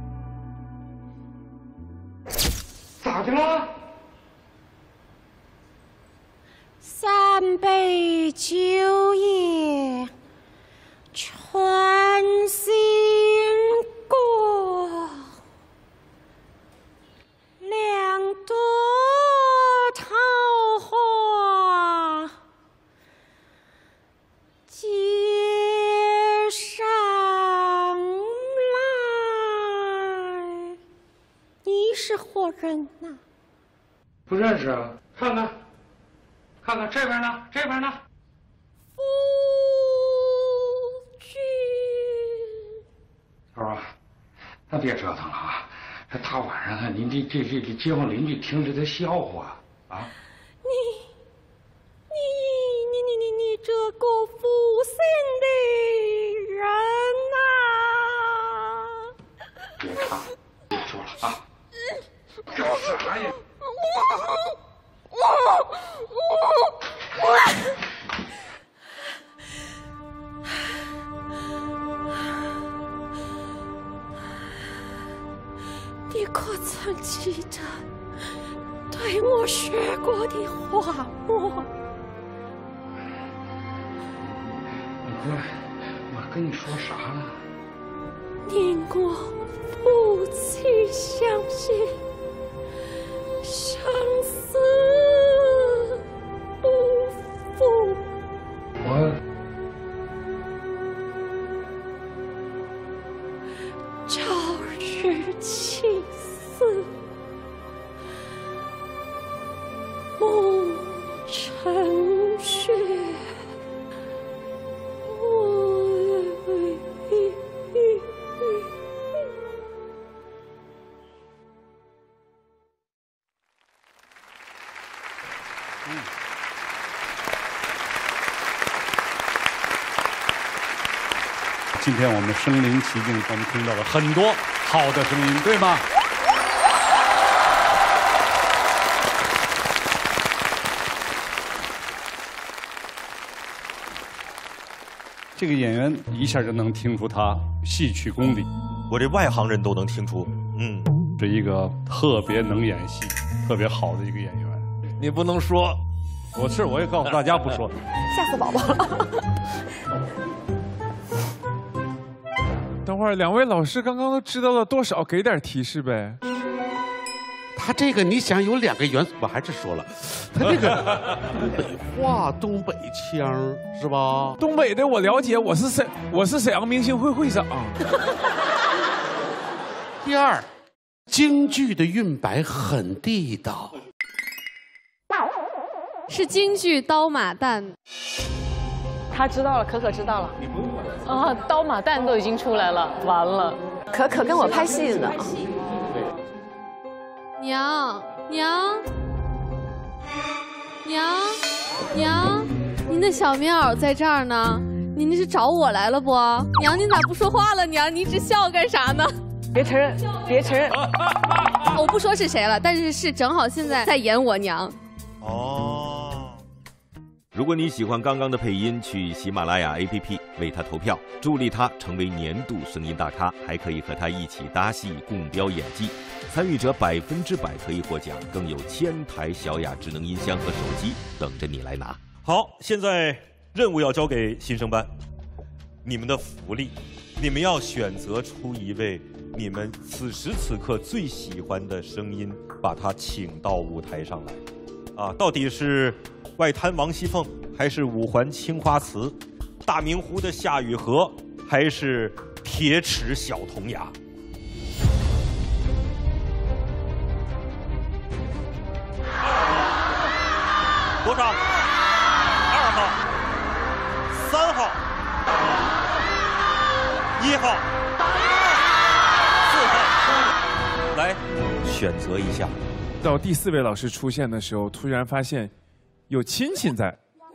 Speaker 18: 咋的了
Speaker 21: ？3杯酒液传心过，2朵桃花接上来。你是何人呐？
Speaker 18: 不认识啊，看看。看看这边呢，这边呢。
Speaker 21: 夫君，
Speaker 18: 小啊，那别折腾了啊！这大晚上的，您这街坊邻居听着他笑话啊！
Speaker 21: 你这个负心的人呐！
Speaker 18: 别看，别说了啊！搞啥呀？
Speaker 21: 你可曾记得对我说过的话么？
Speaker 18: 我跟你说啥了？
Speaker 21: 你我夫妻相惜，生死不负。朝日青丝，暮成雪。
Speaker 10: 今天我们身临其境，我们听到了很多好的声音，对吗？这个演员一下就能听出他戏曲功底，
Speaker 11: 我这外行人都能听出，
Speaker 10: 是一个特别能演戏、特别好的一个演员。
Speaker 15: 你不能说
Speaker 10: 我也告诉大家不说。
Speaker 3: 吓死宝宝了。
Speaker 7: 等会儿2位老师刚刚都知道了多少？给点提示呗。
Speaker 18: 他这个你想有2个元素，我还是说了，他这个东北话、东北腔是吧？
Speaker 7: 东北的我了解，我是沈阳明星会会长。
Speaker 18: 第二，京剧的韵白很地道。
Speaker 13: 是京剧《刀马旦》。
Speaker 4: 他知道了，可可知道了。
Speaker 7: 你不用管。
Speaker 4: 啊，刀马旦都已经出来了，完了。
Speaker 3: 可可跟我拍戏呢。
Speaker 13: 娘，您的小棉袄在这儿呢，您这是找我来了不？娘，您咋不说话了？娘，你一直笑干啥呢？
Speaker 4: 别承认，别承认。
Speaker 13: 我不说是谁了，但是正好现在在演我娘。
Speaker 1: 哦。如果你喜欢刚刚的配音，去喜马拉雅 APP 为他投票，助力他成为年度声音大咖，还可以和他一起搭戏共飙演技。参与者100%可以获奖，更有1000台小雅智能音箱和手机等着你来拿。
Speaker 11: 好，现在任务要交给新生班，你们的福利，你们要选择出一位你们此时此刻最喜欢的声音，把他请到舞台上来。啊，到底是外滩王熙凤，还是五环青花瓷，大明湖的夏雨荷，还是铁齿小童牙？多少？2号、3号、1号、4号，来选择一下。
Speaker 7: 到第4位老师出现的时候，突然发现有亲戚在。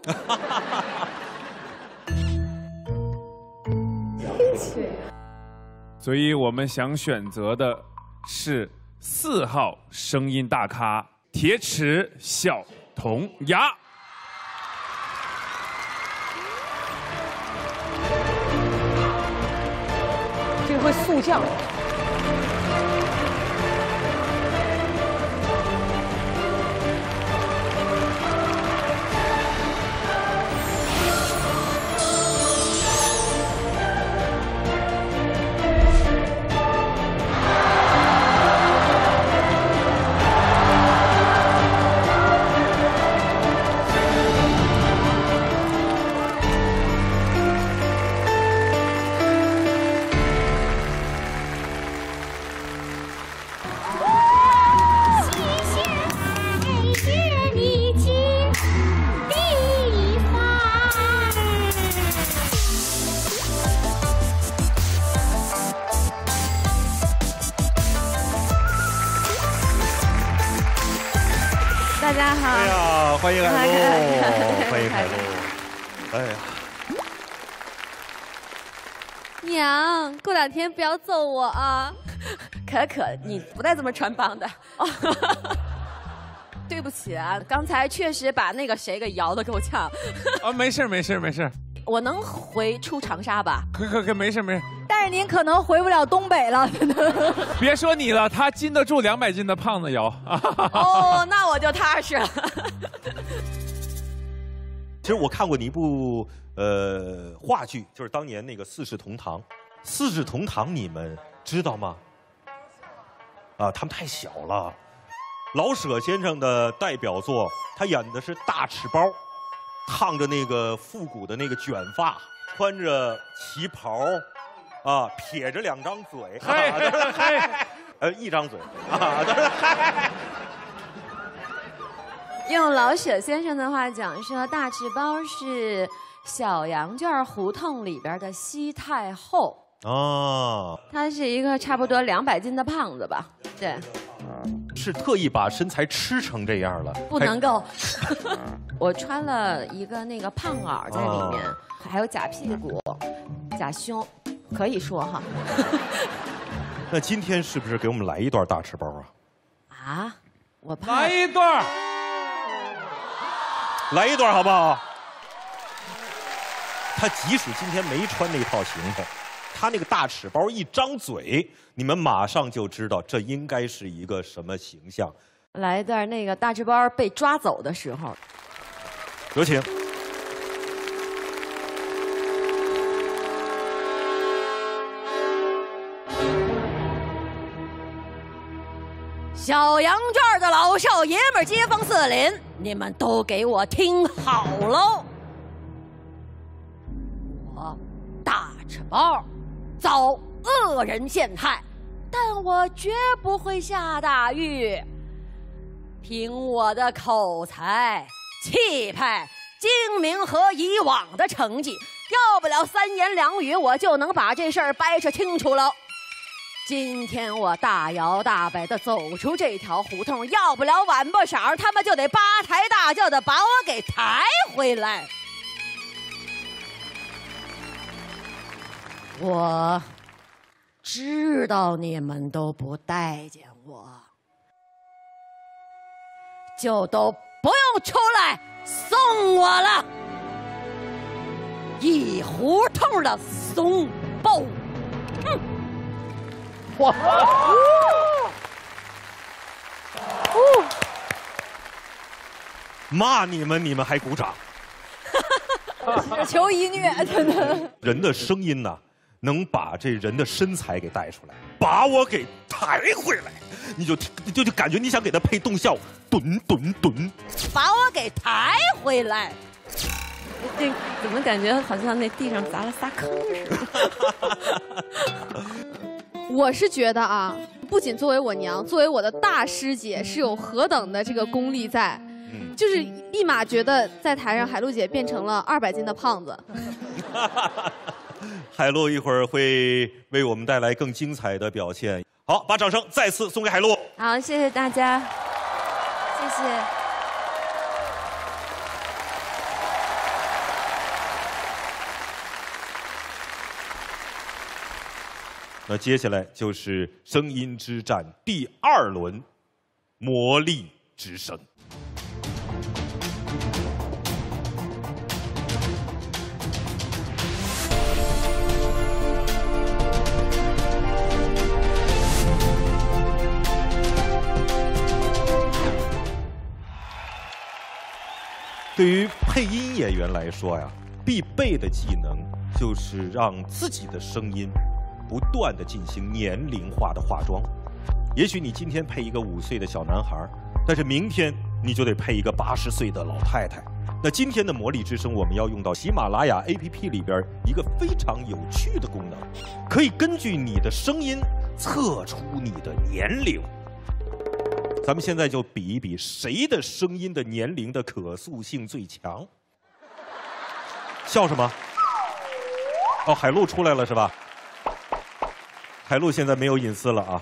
Speaker 21: 亲戚。
Speaker 7: 所以我们想选择的是4号声音大咖铁齿小童牙。
Speaker 4: 这个会速降。
Speaker 13: 大家好。
Speaker 11: 哎呀，欢迎海陆，欢迎海陆。哎呀，
Speaker 13: 娘，过2天不要揍我啊！
Speaker 3: 可可，你不带这么穿帮的。对不起啊，刚才确实把那个谁给摇得够呛。
Speaker 7: 啊，没事没事没事。
Speaker 3: 我能出长沙吧？
Speaker 7: 可没事没事。
Speaker 4: 但是您可能回不了东北了。
Speaker 7: 别说你了，他禁得住200斤的胖子摇。
Speaker 3: 哦，那我就踏实了。
Speaker 11: 其实我看过你一部话剧，就是当年那个《四世同堂》。《四世同堂》你们知道吗？啊，他们太小了。老舍先生的代表作，他演的是大赤包，烫着那个复古的那个卷发，穿着旗袍，啊，撇着2张嘴，一张嘴，啊，
Speaker 3: 用老舍先生的话讲说，大赤包是小羊圈胡同里边的西太后。
Speaker 11: 哦，
Speaker 3: 他是一个差不多200斤的胖子吧？对。
Speaker 11: 是特意把身材吃成这样了？
Speaker 3: 不能够。我穿了一个那个胖袄在里面，还有假屁股、假胸，可以说哈。
Speaker 11: 那今天是不是给我们来一段大赤包啊？
Speaker 3: 啊，我怕。
Speaker 10: 来一段。
Speaker 11: 来一段好不好？他即使今天没穿那套行头，他那个大赤包一张嘴，你们马上就知道这应该是一个什么形象。
Speaker 3: 来一段那个大赤包被抓走的时候。
Speaker 11: 有请。
Speaker 21: 小羊圈的老少爷们、街坊四邻，你们都给我听好喽！我大赤包遭恶人陷害，但我绝不会下大狱。凭我的口才、气派、精明和以往的成绩，要不了3言2语，我就能把这事儿掰扯清楚了。今天我大摇大摆地走出这条胡同，要不了晚不晌，他们就得八抬大轿的把我给抬回来。我知道你们都不待见我，就都不用出来送我了。一胡同的怂包，
Speaker 11: 哇！骂你们，你们还鼓掌？
Speaker 4: 求一虐，真的。
Speaker 11: 人的声音呢，能把这人的身材给带出来，把我给抬回来，你就感觉你想给他配动效，蹲蹲蹲，
Speaker 21: 把我给抬回来。
Speaker 3: 这怎么感觉好像那地上砸了仨坑似的？
Speaker 13: 我是觉得啊，不仅作为我娘，作为我的大师姐是有何等的这个功力在，就是立马觉得在台上海璐姐变成了200斤的胖子。
Speaker 11: 海璐一会儿会为我们带来更精彩的表现。好，把掌声再次送给海璐。
Speaker 3: 好，谢谢大家，谢谢。
Speaker 11: 那接下来就是声音之战第2轮，魔力之声。对于配音演员来说呀，必备的技能就是让自己的声音不断地进行年龄化的化妆。也许你今天配一个5岁的小男孩，但是明天你就得配一个80岁的老太太。那今天的魔力之声，我们要用到喜马拉雅 APP 里边一个非常有趣的功能，可以根据你的声音测出你的年龄。咱们现在就比一比谁的声音的年龄的可塑性最强。笑什么？哦，海璐出来了是吧？海璐现在没有隐私了啊。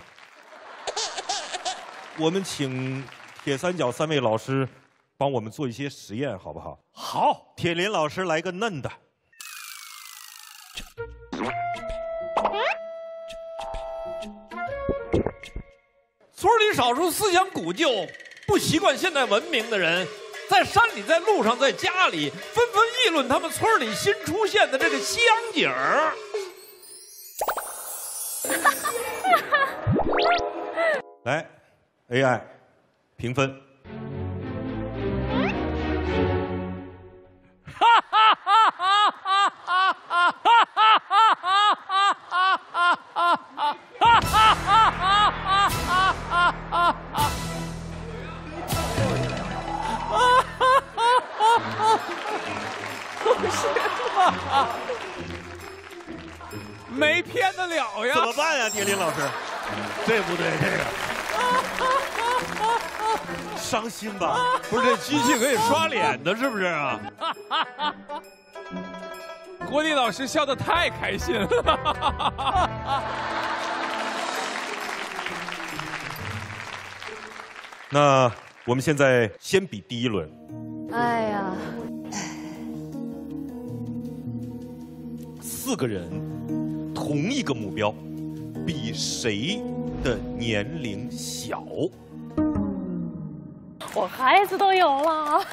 Speaker 11: 我们请铁三角3位老师帮我们做一些实验，好不好？好，铁林老师来个嫩的。
Speaker 15: 村里少数思想古旧、不习惯现代文明的人，在山里、在路上、在家里，纷纷议论他们村里新出现的这个西洋景儿。
Speaker 11: 来 ，AI 评分。
Speaker 15: 没骗得了呀！
Speaker 11: 怎么办呀，铁林老师？对不对？这个伤心吧？
Speaker 15: 不是，这机器可以刷脸的，是不是啊？
Speaker 7: 国立老师笑得太开心了。
Speaker 11: 那我们现在先比第1轮。
Speaker 8: 哎呀
Speaker 11: ，4个人同一个目标，比谁的年龄小。
Speaker 12: 我孩子都有了。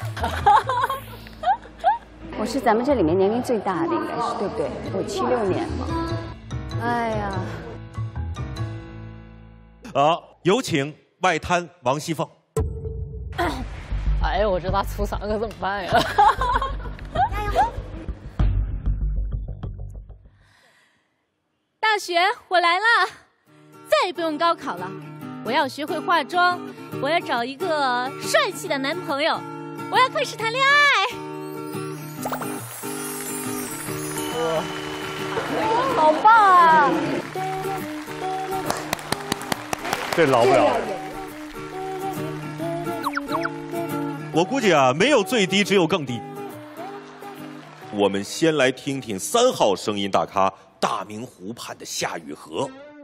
Speaker 8: 我是咱们这里面年龄最大的，应该是对不对？我76年嘛。哎呀，
Speaker 11: 好，有请外滩王熙凤。
Speaker 5: 哎呀，我这他初3可怎么办呀？
Speaker 16: 加油！
Speaker 12: 大学我来了，再也不用高考了。我要学会化妆，我要找一个帅气的男朋友，我要开始谈恋爱。
Speaker 4: 好棒啊！
Speaker 14: 这饶不了。
Speaker 11: 我估计啊，没有最低，只有更低。
Speaker 1: 我们先来听听3号声音大咖大明湖畔的夏雨荷。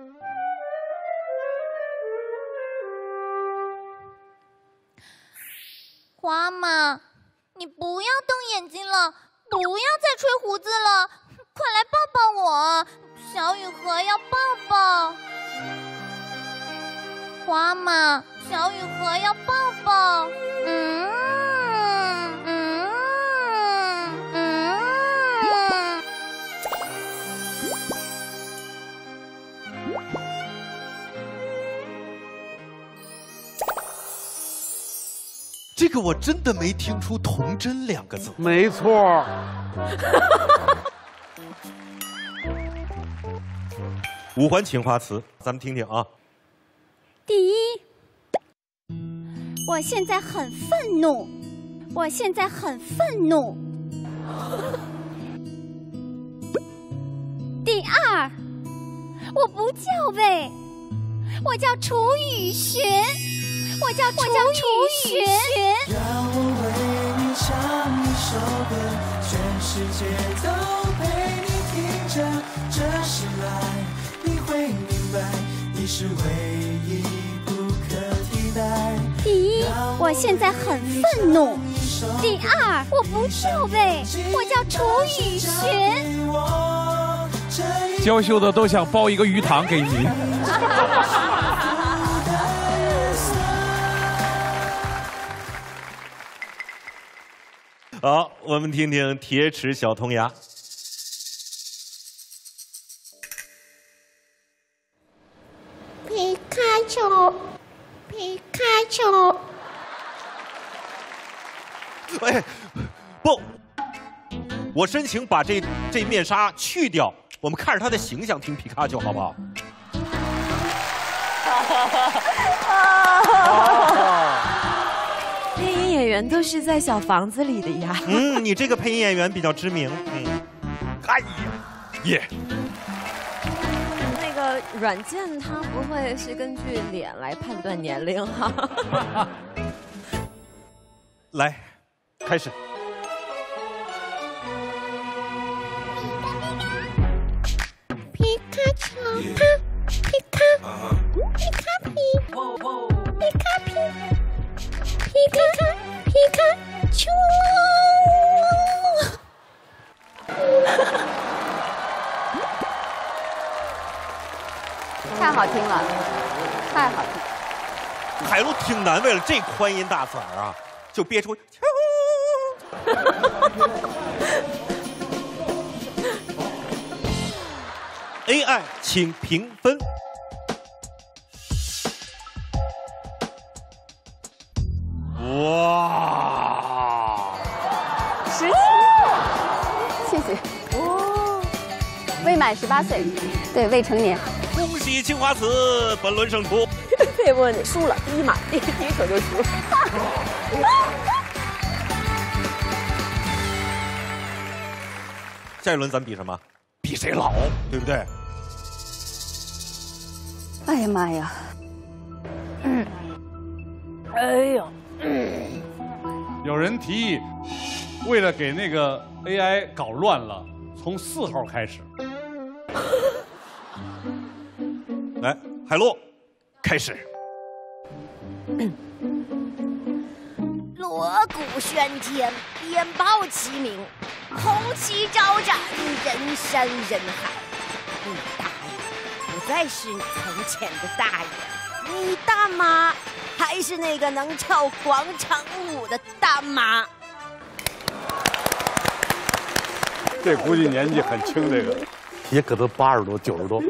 Speaker 16: 花妈，你不要瞪眼睛了，不要再吹胡子了，快来抱抱我，小雨荷要抱抱。花妈，小雨荷要抱抱。
Speaker 11: 这个我真的没听出童真2个字。
Speaker 18: 没错。
Speaker 11: 5环青花瓷，咱们听听啊。
Speaker 16: 第一，我现在很愤怒，我现在很愤怒。第二，我不叫魏，我叫楚雨荨，我叫楚雨荨。
Speaker 22: 让我为你唱一首歌，全世界都陪你听着，这是爱，你会明白，你是唯一不可替代。
Speaker 16: 第一，我现在很愤怒。第二，我不叫魏，我叫楚雨荨。
Speaker 7: 娇羞的都想包一个鱼塘给你。
Speaker 11: 好，我们听听铁齿小铜牙。
Speaker 22: 皮卡丘，皮卡丘。
Speaker 11: 哎，不，我申请把这面纱去掉，我们看着他的形象听皮卡丘，好不好？
Speaker 3: 配音演员都是在小房子里的呀。
Speaker 11: 你这个配音演员比较知名。哎呀，耶！
Speaker 3: 那个软件它不会是根据脸来判断年龄哈？
Speaker 11: 来，开始。
Speaker 22: 皮卡丘，皮卡，皮卡皮，皮卡皮，皮卡丘。
Speaker 8: 太好听了，太好听。
Speaker 11: 海陆挺难为了这宽音大嗓儿啊，就憋出。AI 请评分。哇
Speaker 8: 17，谢谢。哦，未满18岁，对，未成年。
Speaker 11: 恭喜青花瓷本轮胜出。
Speaker 3: 对不？你输了，第一码，第一手就输。
Speaker 11: 下一轮咱比什么？比谁老，对不对？
Speaker 8: 哎呀妈呀！
Speaker 10: 哎呀，有人提议，为了给那个 AI 搞乱了，从4号开始。
Speaker 11: 来，海陆，开始。
Speaker 21: 锣鼓喧天，鞭炮齐鸣，红旗招展，人山人海。你大爷不再是你从前的大爷，你大妈还是那个能跳广场舞的大妈。
Speaker 14: 这估计年纪很轻，这个也可能80多、90多。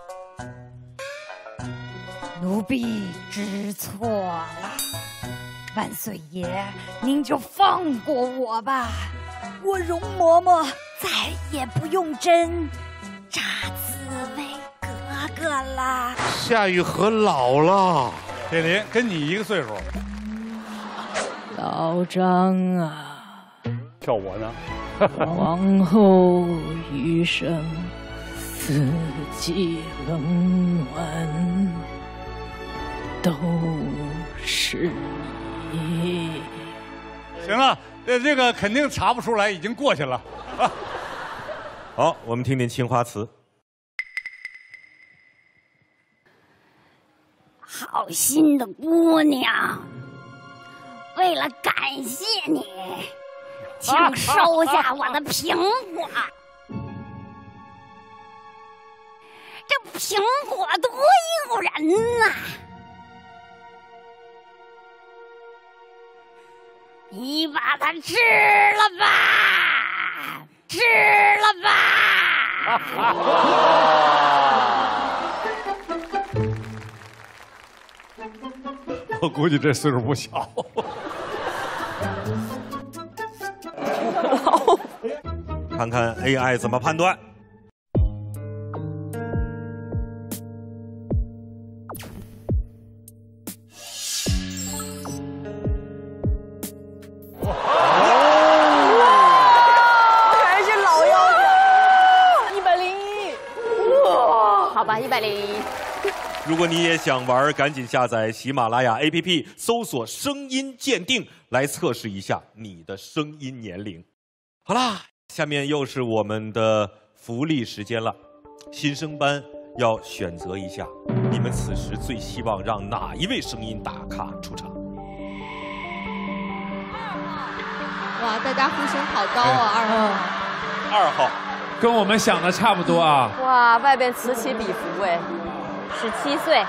Speaker 21: 奴婢知错了。
Speaker 16: 万岁爷，您就放过我吧，我容嬷嬷再也不用针扎紫薇哥哥啦。
Speaker 18: 夏雨荷老了，
Speaker 10: 铁林跟你一个岁数。
Speaker 5: 老张啊，
Speaker 10: 叫我呢。
Speaker 5: 往后余生，四季冷暖都是你。
Speaker 10: 行了，这个肯定查不出来，已经过去了。啊、
Speaker 11: 好，我们听听青花瓷。
Speaker 16: 好心的姑娘，为了感谢你，请收下我的苹果。这苹果多诱人呐！你把它吃了吧，吃了吧！
Speaker 10: 我估计这岁数不小。
Speaker 11: 看看 AI 怎么判断。
Speaker 3: 还是老妖精，101。哇，好吧，101。
Speaker 11: 如果你也想玩，赶紧下载喜马拉雅 APP， 搜索“声音鉴定”来测试一下你的声音年龄。好啦，下面又是我们的福利时间了。新生班要选择一下，你们此时最希望让哪一位声音大咖出场？
Speaker 13: 哇，大家呼声好高啊
Speaker 11: ！2号，
Speaker 7: 跟我们想的差不多啊。
Speaker 3: 哇，外边此起彼伏哎。17岁，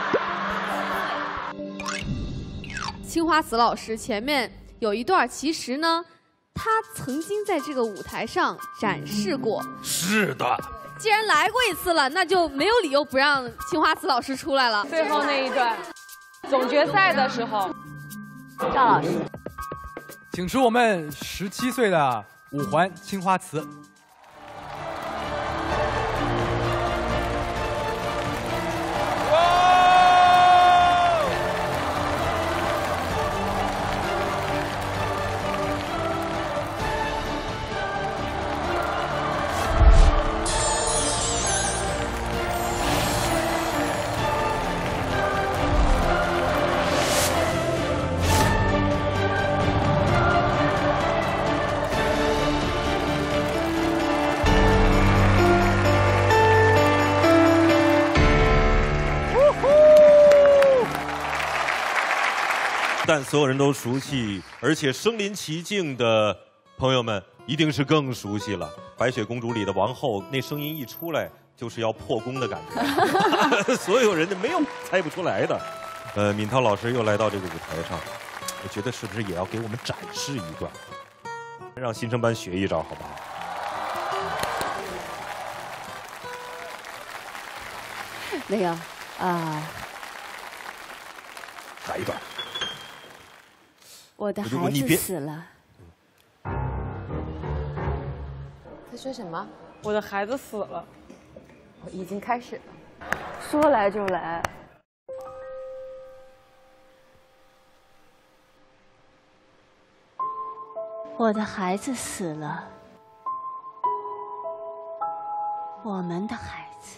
Speaker 13: 青花瓷老师前面有一段，其实呢，他曾经在这个舞台上展示过。
Speaker 11: 是的。
Speaker 13: 既然来过一次了，那就没有理由不让青花瓷老师出来了。
Speaker 6: 最后那一段，总决赛的时候，
Speaker 3: 赵老师，
Speaker 2: 请出我们17岁的五环青花瓷。
Speaker 11: 但所有人都熟悉，而且身临其境的朋友们一定是更熟悉了。白雪公主里的王后，那声音一出来就是要破功的感觉，所有人都没有猜不出来的。闵涛老师又来到这个舞台上，我觉得是不是也要给我们展示一段，让新生班学一招，好不好？
Speaker 8: 那个
Speaker 11: 来一段。
Speaker 8: 我的孩子死了。
Speaker 3: 在说什么？
Speaker 6: 我的孩子死了。
Speaker 3: 我已经开始了。
Speaker 8: 说来就来。我的孩子死了。我们的孩子。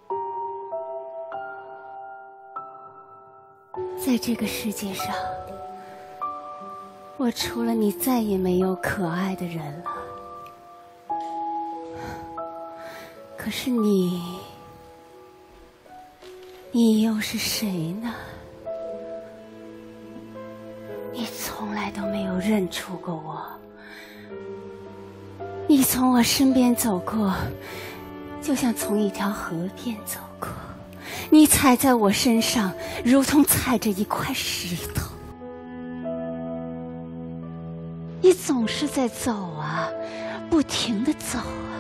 Speaker 8: 在这个世界上。我除了你再也没有可爱的人了。可是你又是谁呢？你从来都没有认出过我。你从我身边走过，就像从一条河边走过。你踩在我身上，如同踩着一块石头。你总是在走啊，不停地走啊，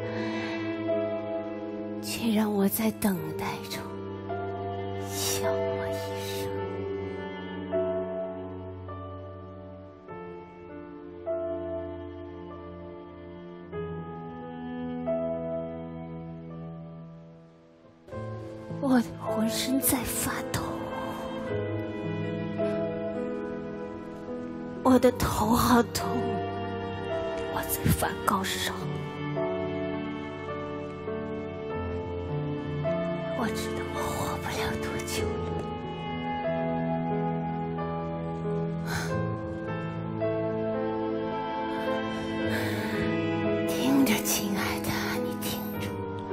Speaker 8: 却让我在等待中消磨一生。
Speaker 9: 浑身在发抖，我的头好痛，我在发高烧。我知道我活不了多久了。听着，亲爱的，你听着，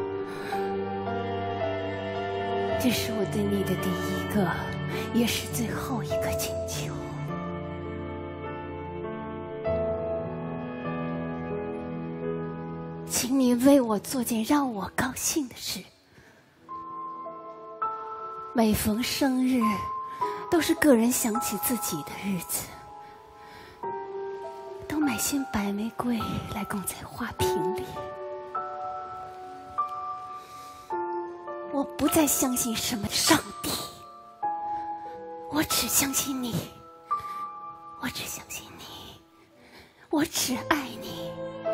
Speaker 9: 这是我对你的第一个，也是最后一个请求。请你为我做件让我高兴的事。每逢生日，都是个人想起自己的日子，都买些白玫瑰来供在花瓶里。我不再相信什么上帝，我只相信你，我只相信你，我只爱你。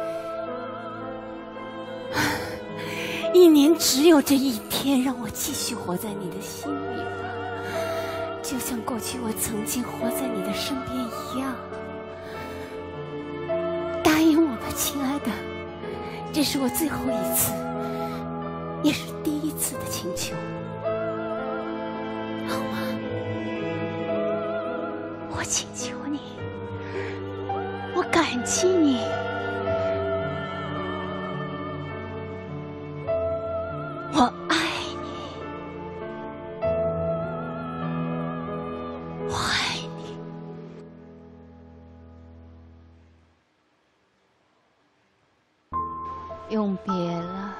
Speaker 9: 一年只有这一天，让我继续活在你的心里吧，就像过去我曾经活在你的身边一样。答应我吧，亲爱的，这是我最后一次，也是第一次的请求，好吗？我请求你，我感激你。我爱你，我爱你。永别了。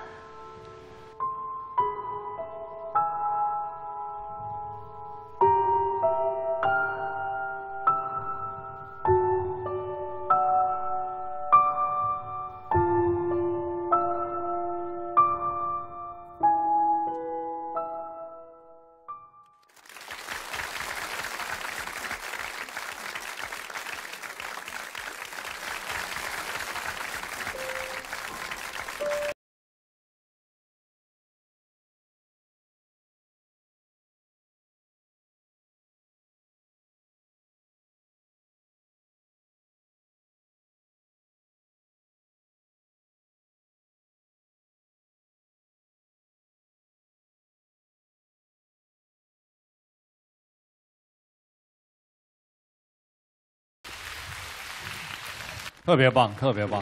Speaker 10: 特别棒，特别棒。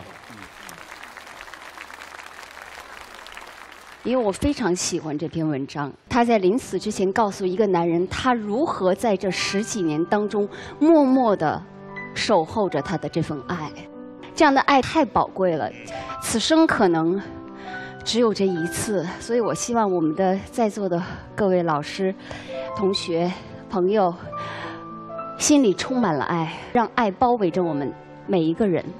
Speaker 8: 因为我非常喜欢这篇文章，他在临死之前告诉一个男人，他如何在这10几年当中默默地守候着他的这份爱。这样的爱太宝贵了，此生可能只有这一次，所以我希望我们的在座的各位老师、同学、朋友，心里充满了爱，让爱包围着我们每一个人。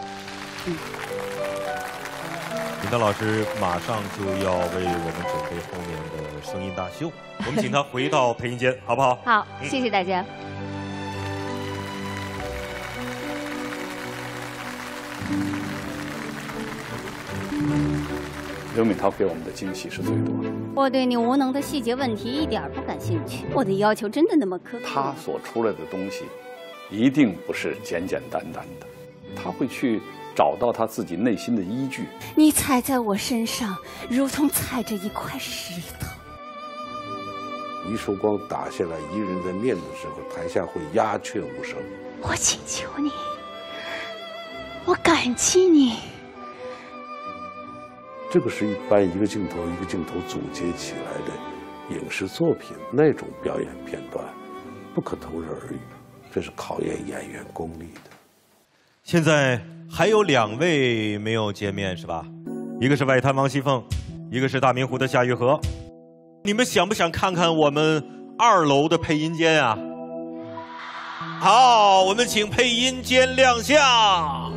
Speaker 11: 尹丹老师马上就要为我们准备后面的声音大秀，我们请他回到配音间，好不好？
Speaker 8: 好，谢谢大家。
Speaker 14: 刘敏涛给我们的惊喜是最多的。
Speaker 9: 我对你无能的细节问题一点不感兴趣，我的要求真的那么苛刻？
Speaker 14: 他所出来的东西，一定不是简简单单的，他会去找到他自己内心的依据。
Speaker 9: 你踩在我身上，如同踩着一块石头。
Speaker 18: 一束光打下来，一人在念的时候，台下会鸦雀无声。
Speaker 9: 我请求你，我感激你。
Speaker 18: 这个是一般一个镜头一个镜头组接起来的影视作品，那种表演片段不可同日而语，这是考验演员功力的。
Speaker 11: 现在还有2位没有见面是吧？一个是外滩王熙凤，一个是大明湖的夏玉荷。你们想不想看看我们2楼的配音间啊？好，我们请配音间亮相。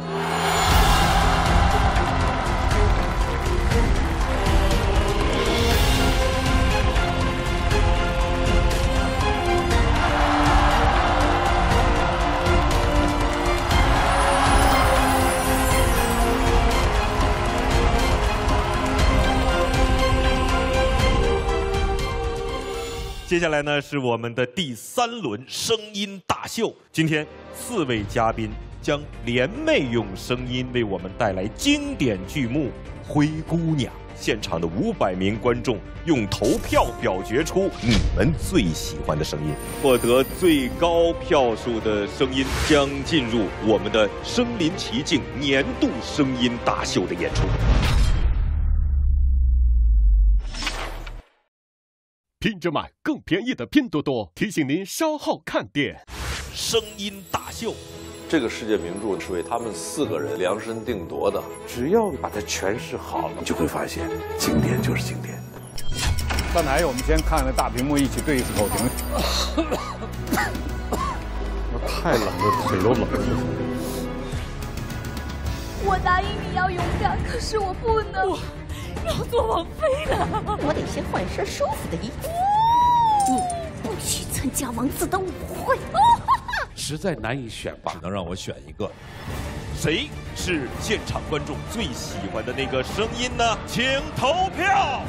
Speaker 11: 接下来呢是我们的第3轮声音大秀。今天4位嘉宾将联袂用声音为我们带来经典剧目《灰姑娘》。现场的500名观众用投票表决出你们最喜欢的声音，获得最高票数的声音将进入我们的身临其境年度声音大秀的演出。
Speaker 17: 拼着买更便宜的拼多多提醒您稍后看店。
Speaker 11: 声音大秀。
Speaker 18: 这个世界名著是为他们4个人量身定夺的，只要把它诠释好了，你就会发现经典就是经典。
Speaker 10: 刚才我们先看了大屏幕，一起对一次口型。太冷了，腿都冷了。
Speaker 12: 我答应你要勇敢，可是我不能，我要做王妃了。
Speaker 9: 我得先换身舒服的衣服。不许参加王子的舞会。
Speaker 18: 实在难以选拔，
Speaker 15: 只能让我选一个。
Speaker 11: 谁是现场观众最喜欢的那个声音呢？请投票。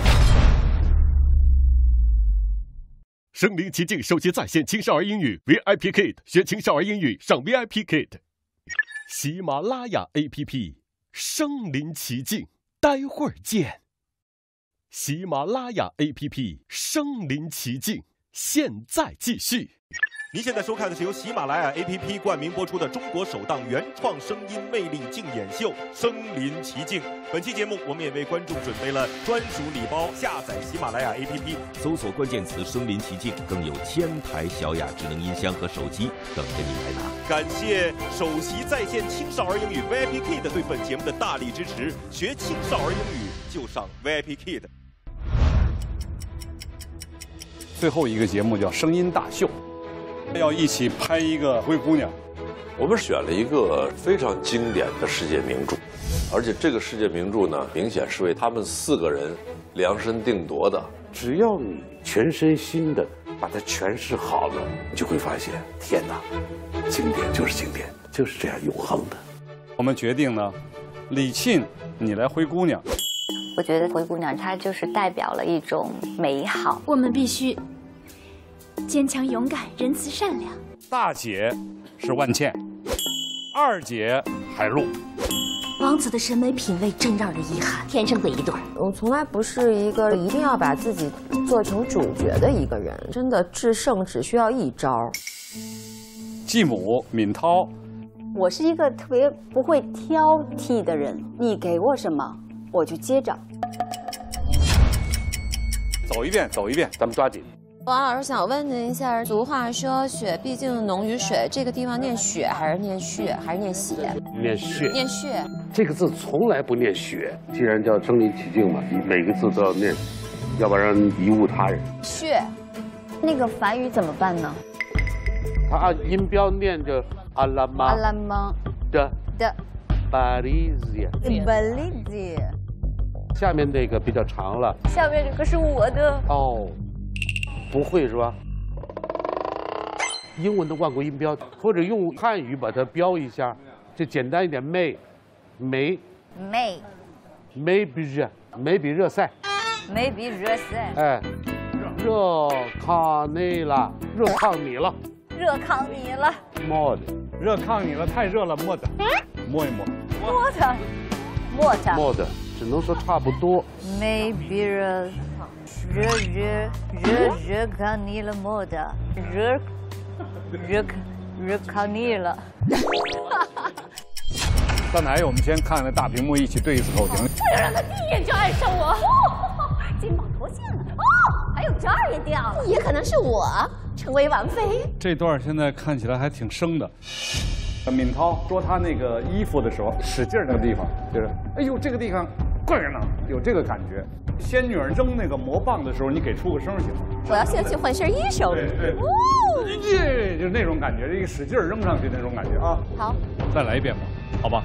Speaker 17: 身临其境手机在线青少儿英语 VIP Kid， 学青少儿英语上 VIP Kid。喜马拉雅 APP， 身临其境，待会儿见。喜马拉雅 APP， 身临其境，现在继续。
Speaker 11: 您现在收看的是由喜马拉雅 APP 冠名播出的中国首档原创声音魅力竞演秀《身临其境》。本期节目我们也为观众准备了专属礼包，下载喜马拉雅 APP，
Speaker 1: 搜索关键词“身临其境”，更有1000台小雅智能音箱和手机等着你来拿。
Speaker 11: 感谢首席在线青少儿英语 VIP Kid 对本节目的大力支持，学青少儿英语就上 VIP Kid。
Speaker 10: 最后一个节目叫声音大秀。要一起拍一个灰姑娘，
Speaker 18: 我们选了一个非常经典的世界名著，而且这个世界名著呢，明显是为他们4个人量身定夺的。只要你全身心的把它诠释好了，你就会发现，天哪，经典就是经典，就是这样永恒的。
Speaker 10: 我们决定呢，李沁，你来灰姑娘。
Speaker 8: 我觉得灰姑娘她就是代表了一种美好。
Speaker 9: 我们必须坚强、勇敢、仁慈、善良。
Speaker 10: 大姐是万茜，二姐海陆。
Speaker 9: 王子的审美品味真让人遗憾，天生的一对。
Speaker 19: 我从来不是一个一定要把自己做成主角的一个人，真的制胜只需要一招。
Speaker 10: 继母敏涛，
Speaker 8: 我是一个特别不会挑剔的人，你给我什么我就接着。
Speaker 10: 走一遍，走一遍，咱们抓紧。
Speaker 19: 王老师想问您一下，俗话说雪毕竟浓于水，这个地方念雪还是念血还是念血？
Speaker 18: 念血。
Speaker 19: 念血。
Speaker 18: 这个字从来不念血，既然叫身临其境嘛，你每个字都要念，要不然贻误他人。
Speaker 8: 血，那个梵语怎么办呢？
Speaker 18: 他按音标念着阿拉玛。
Speaker 8: 阿拉玛
Speaker 18: 的巴利兹。
Speaker 8: 巴利兹。
Speaker 18: 下面那个比较长了。
Speaker 8: 下面这个是我的。
Speaker 18: 哦。不会是吧？英文的万国音标，或者用汉语把它标一下，就简单一点。梅比热塞，
Speaker 8: 梅比热塞。
Speaker 18: 哎，热炕你了，热炕你了，
Speaker 8: 热炕你了。
Speaker 18: 摸的，
Speaker 10: 热炕你了，太热了，摸的，摸一摸。
Speaker 18: 摸的，只能说差不多。
Speaker 8: 梅比热。热炕你了，摸的，热炕你了。
Speaker 10: 刚才我们先看了大屏幕，一起对一次口型。
Speaker 12: 我要让他第一眼就爱上我。
Speaker 9: 金宝脱线了还有这儿也掉了，
Speaker 12: 也可能是我成为王妃。
Speaker 10: 这段现在看起来还挺生的。敏涛说她那个衣服的时候，使劲那个地方，就是哎呦这个地方怪人呢，有这个感觉。仙女儿扔那个魔棒的时候，你给出个声行吗？
Speaker 12: 我要先去换身衣裳。
Speaker 10: 对，就是那种感觉，一使劲扔上去那种感觉啊。
Speaker 12: 好，
Speaker 10: 再来一遍吧，好吧。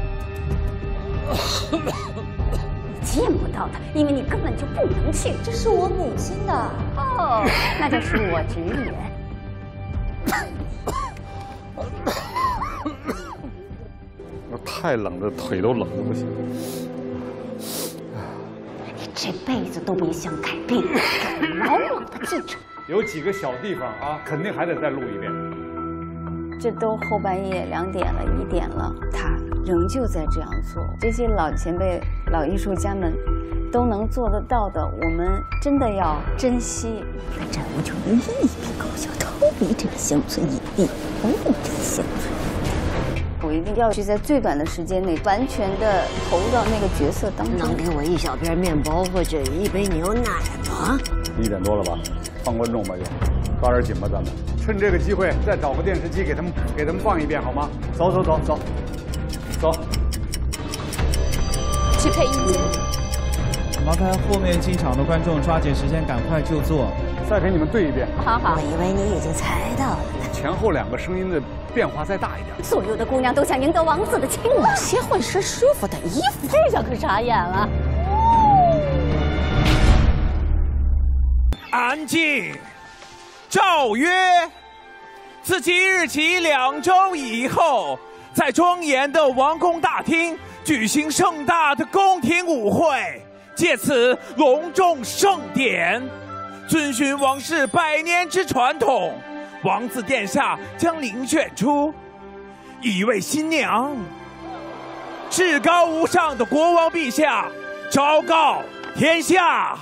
Speaker 9: 你见不到他，因为你根本就不能去。
Speaker 12: 这是我母亲的。
Speaker 9: 哦，那就是我直言。
Speaker 10: 太冷的，腿都冷的不行。
Speaker 9: 这辈子都别想改变，牢牢的记住，
Speaker 10: 有几个小地方啊，肯定还得再录一遍。
Speaker 8: 这都后半夜2点了1点了，他仍旧在这样做。这些老前辈、老艺术家们都能做得到的，我们真的要珍惜。
Speaker 9: 那债务就能一笔勾销，逃离这个乡村野地，逃离这个乡村。
Speaker 8: 我一定要去在最短的时间内完全的投入到那个角色当中。
Speaker 21: 能给我1小片面包或者1杯牛奶吗
Speaker 10: ？1点多了吧，放观众吧就，抓点紧吧咱们。趁这个机会再找个电视机给他们放一遍好吗？走。
Speaker 21: 去配音间。
Speaker 4: 麻烦后面进场的观众抓紧时间，赶快就座。
Speaker 10: 再给你们对一遍。
Speaker 21: 好，我以为你已经猜到了呢。
Speaker 10: 前后2个声音的变化再大一点。
Speaker 9: 所有的姑娘都想赢得王子的青睐，
Speaker 21: 先换身舒服的衣服。
Speaker 9: 这下可傻眼了。
Speaker 20: 安静。诏曰：自即日起2周以后，在庄严的王宫大厅举行盛大的宫廷舞会，借此隆重盛典，遵循王室100年之传统，王子殿下将遴选出1位新娘。至高无上的国王陛下昭告天下。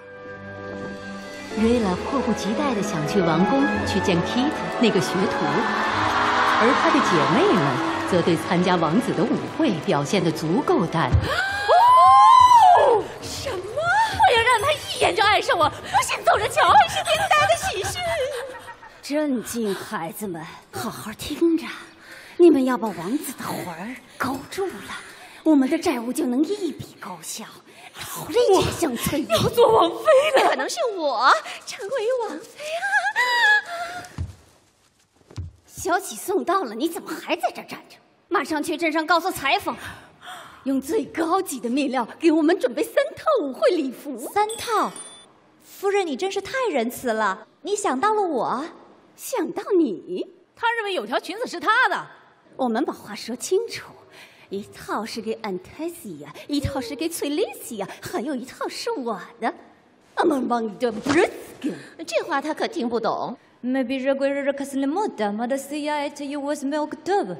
Speaker 23: 瑞拉迫不及待地想去王宫去见 Kit 那个学徒，而她的姐妹们则对参加王子的舞会表现得足够淡。
Speaker 9: 哦，什么？我要让他一眼就爱上我，不信走着瞧，真是天大的喜事！镇静，孩子们，好好听着，你们要把王子的魂儿勾住了，我们的债务就能一笔勾销。逃离这乡村，要做王妃了，可能是我成为王妃啊！消息送到了，你怎么还在这站着？马上去镇上告诉裁缝，用最高级的面料给我们准备3套舞会礼服。
Speaker 16: 3套？夫人，你真是太仁慈了，你想到了我，
Speaker 9: 想到你。他认为有条裙子是他的。我们把话说清楚。1套是给 Antasia，1套是给崔丽西亚，还有1套是我的。Among the Brits，
Speaker 21: 这话他可听不懂。
Speaker 16: Maybe require kasle moda, madasia et you was milk dub。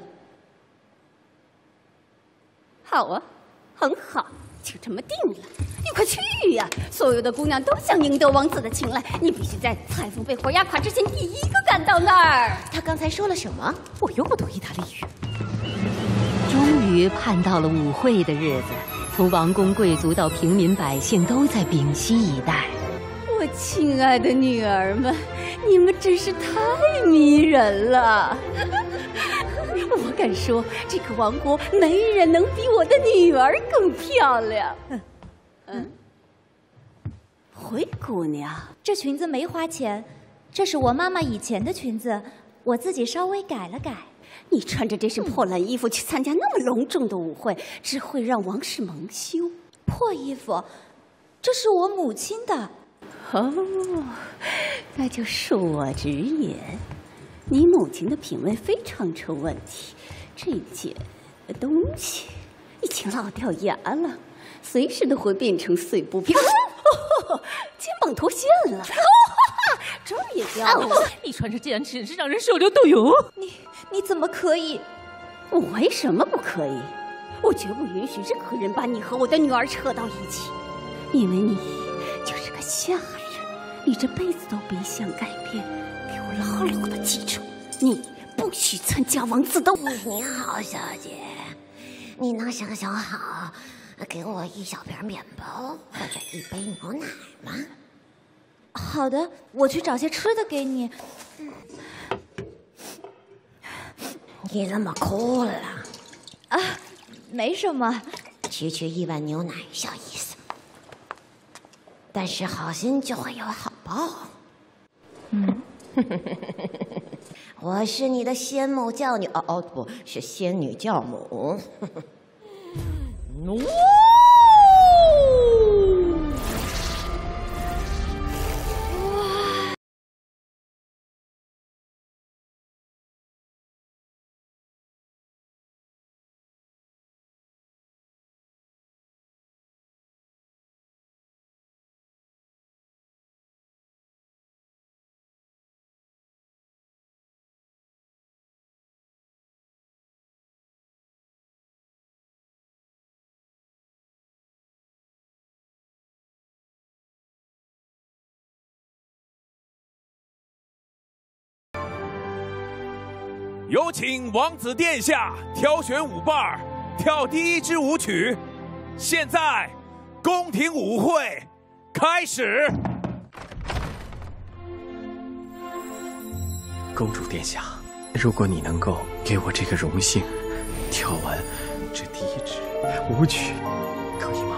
Speaker 9: 好啊，很好，就这么定了。你快去呀！所有的姑娘都想赢得王子的青睐，你必须在裁缝被活压垮之前第一个赶到那儿。
Speaker 21: 他刚才说了什么？
Speaker 9: 我又不懂意大利语。
Speaker 23: 终于盼到了舞会的日子，从王公贵族到平民百姓都在屏息以待。
Speaker 9: 我亲爱的女儿们，你们真是太迷人了！我敢说，这个王国没人能比我的女儿更漂亮。灰姑娘，
Speaker 16: 这裙子没花钱，这是我妈妈以前的裙子，我自己稍微改了改。
Speaker 9: 你穿着这身破烂衣服去参加那么隆重的舞会，只会让王室蒙羞。
Speaker 16: 破衣服，这是我母亲的。
Speaker 9: 哦，那就恕我直言，你母亲的品味非常成问题。这件东西已经老掉牙了，随时都会变成碎布片。肩膀脱线了，这儿也掉了。
Speaker 21: 你穿着这样真是让人手流都有。
Speaker 16: 你怎么可以？
Speaker 9: 我为什么不可以？我绝不允许任何人把你和我的女儿扯到一起，因为你就是个下人，你这辈子都别想改变。给我牢牢的记住，你不许参加王子的舞。
Speaker 21: 你好，小姐，你能想想好，给我1小片面包或者1杯牛奶吗？
Speaker 16: 好的，我去找些吃的给你。
Speaker 21: 你怎么哭了？
Speaker 16: 啊，没什么。
Speaker 21: 区1碗牛奶，小意思。但是好心就会有好报。我是你的仙母教女，不是仙女教母。
Speaker 20: 有请王子殿下挑选舞伴，跳第一支舞曲。现在，宫廷舞会开始。
Speaker 5: 公主殿下，如果你能够给我这个荣幸，跳完这第一支舞曲，可以吗？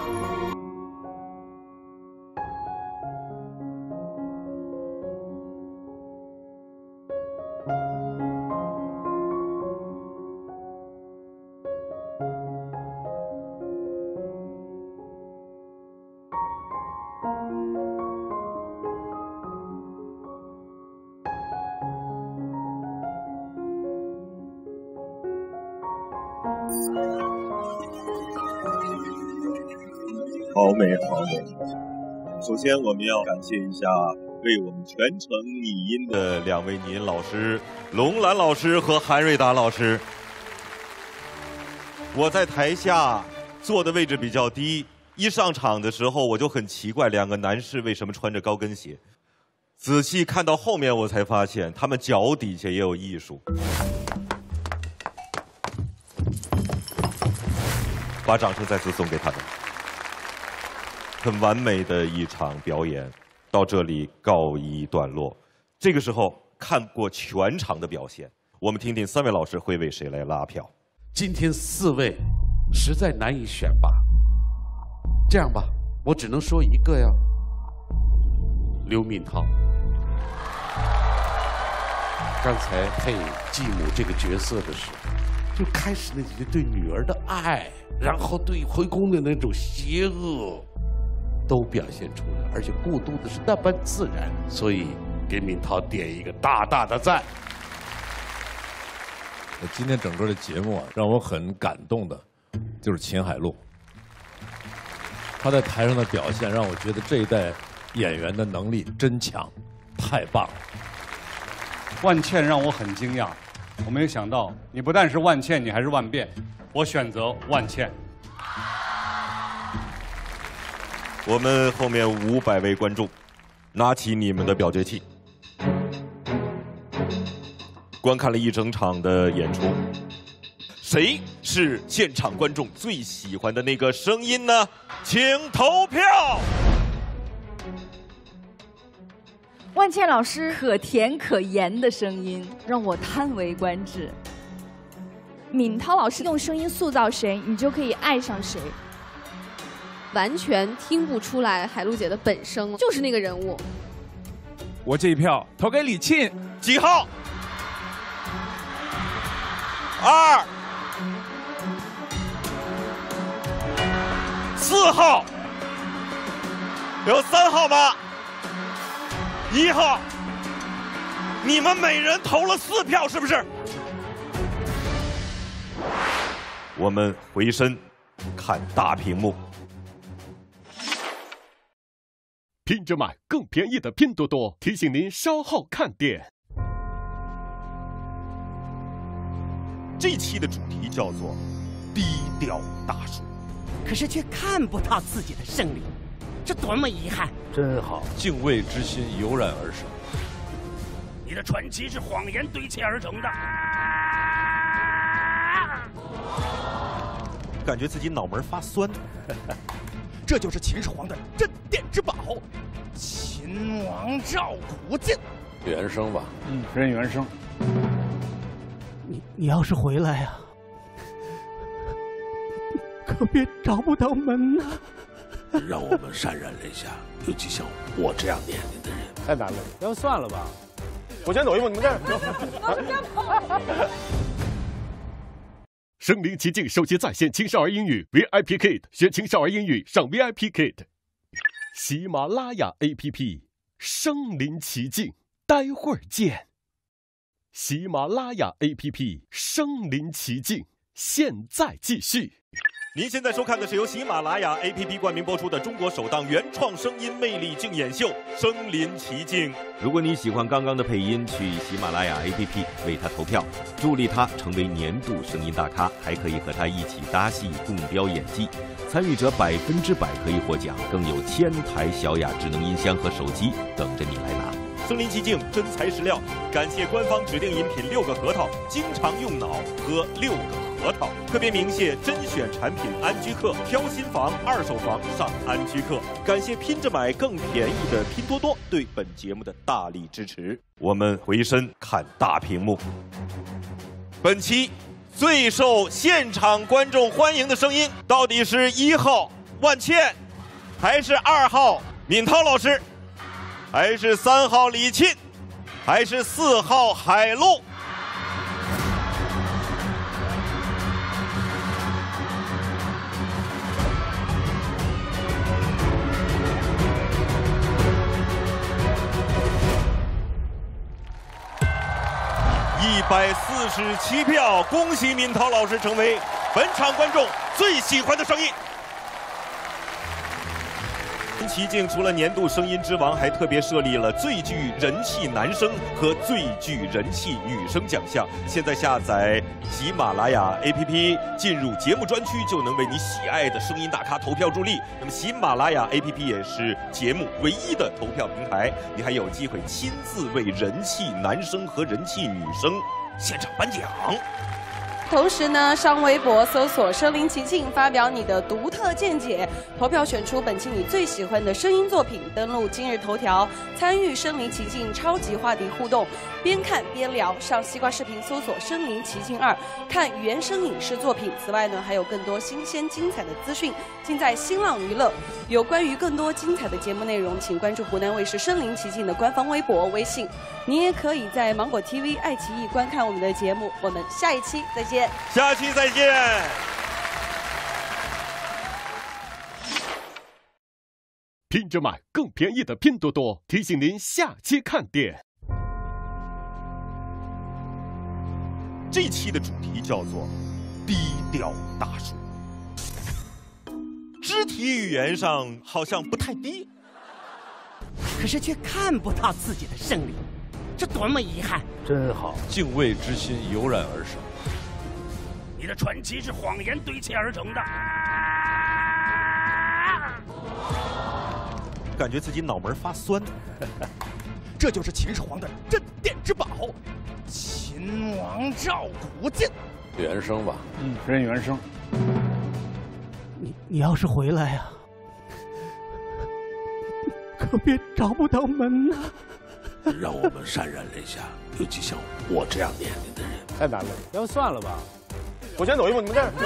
Speaker 11: 好美，好美！首先，我们要感谢一下为我们全程拟音的2位拟音老师，龙兰老师和韩瑞达老师。我在台下坐的位置比较低，一上场的时候我就很奇怪，2个男士为什么穿着高跟鞋？仔细看到后面，我才发现他们脚底下也有艺术。把掌声再次送给他们。很完美的一场表演，到这里告一段落。这个时候看过全场的表现，我们听听3位老师会为谁来拉票。
Speaker 7: 今天4位实在难以选拔，这样吧，我只能说一个呀，刘敏涛。刚才配继母这个角色的时候，就开始那几对女儿的爱，然后对回宫的那种邪恶。都表现出来，而且过渡的是那般自然，所以给敏涛点一个大大的赞。
Speaker 22: 今天整个的节目啊，让我很感动的，就是秦海璐。他在台上的表现，让我觉得这一代演员的能力真强，太棒了。
Speaker 10: 万茜让我很惊讶，我没有想到你不但是万茜，你还是万变。我选择万茜。
Speaker 11: 我们后面500位观众，拿起你们的表决器，观看了一整场的演出，谁是现场观众最喜欢的那个声音呢？请投票。
Speaker 24: 万茜老师可甜可盐的声音让我叹为观止。敏涛老师用声音塑造谁，你就可以爱上谁。
Speaker 13: 完全听不出来海璐姐的本声，就是那个人物。
Speaker 20: 我这一票投给李沁，
Speaker 11: 几号？2、4号，有3号吗？1号，你们每人投了4票，是不是？我们回身看大屏幕。
Speaker 17: 拼着买更便宜的拼多多提醒您稍后看店。
Speaker 11: 这期的主题叫做低调大叔，
Speaker 25: 可是却看不到自己的胜利，这多么遗憾！
Speaker 22: 真好，敬畏之心油然而生。
Speaker 25: 你的传奇是谎言堆砌而成的。
Speaker 11: 感觉自己脑门发酸。
Speaker 25: 这就是秦始皇的镇店之宝——秦王赵古镜。
Speaker 22: 原声吧，
Speaker 10: 人原声。
Speaker 25: 你要是回来呀，可别找不到门呐！
Speaker 7: 让我们潸然泪下，尤其像我这样年龄的人，
Speaker 22: 太难了，要不算了吧。
Speaker 25: 我先走一步，你们这儿。
Speaker 17: 身临其境手机在线青少儿英语 VIP Kid， 学青少儿英语上 VIP Kid。喜马拉雅 APP， 身临其境，待会儿见。喜马拉雅 APP， 身临其境，现在继续。
Speaker 11: 您现在收看的是由喜马拉雅 APP 冠名播出的中国首档原创声音魅力竞演秀《身临其境》。如果你喜欢刚刚的配音，去喜马拉雅 APP 为他投票，助力他成为年度声音大咖，还可以和他一起搭戏共飙演技。参与者100%可以获奖，更有1000台小雅智能音箱和手机等着你来拿。
Speaker 1: 身临其境，真材实料。感谢官方指定饮品6个核桃，经常用脑喝6个核桃。特别鸣谢甄选产品安居客，挑新房、二手房上安居客。感谢拼着买更便宜的拼多多对本节目的大力支持。我们回身看大屏幕，本期最受现场观众欢迎的声音，到底是1号万茜，还是2号闵涛老师，还是3号李沁，还是4号海陆？147票，恭喜闵涛老师成为本场观众最喜欢的声音。奇境除了年度声音之王，还特别设立了最具人气男生和最具人气女生奖项。现在下载喜马拉雅 APP， 进入节目专区就能为你喜爱的声音大咖投票助力。那么喜马拉雅 APP 也是节目唯一的投票平台，你还有机会亲自为人气男生和人气女生现场颁奖。
Speaker 2: 同时呢，上微博搜索“身临其境”，发表你的独特见解，投票选出本期你最喜欢的声音作品。登录今日头条，参与“身临其境”超级话题互动，边看边聊。上西瓜视频搜索“身临其境2”，看原声影视作品。此外呢，还有更多新鲜精彩的资讯，尽在新浪娱乐。有关于更多精彩的节目内容，请关注湖南卫视“身临其境”的官方微博、微信。你也可以在芒果 TV、爱奇艺观看我们的节目。我们下一期再见。
Speaker 1: 下期再见。
Speaker 17: 拼着买更便宜的拼多多提醒您下期看点。
Speaker 1: 这期的主题叫做低调大叔。肢体语言上好像不太低，
Speaker 3: 可是却看不到自己的胜利，这多么遗憾！
Speaker 22: 真好，敬畏之心油然而生。
Speaker 3: 你的传奇是谎言堆砌而成的，
Speaker 1: 感觉自己脑门发酸。
Speaker 25: 这就是秦始皇的镇店之宝——秦王赵古镜。
Speaker 22: 原声吧，
Speaker 10: 认原声。
Speaker 3: 你要是回来呀，可别找不到门呐。
Speaker 7: 让我们潸然泪下，尤其像我这样年龄的人，
Speaker 10: 太难了，要不算了吧。
Speaker 25: 我先走一步，你们这儿。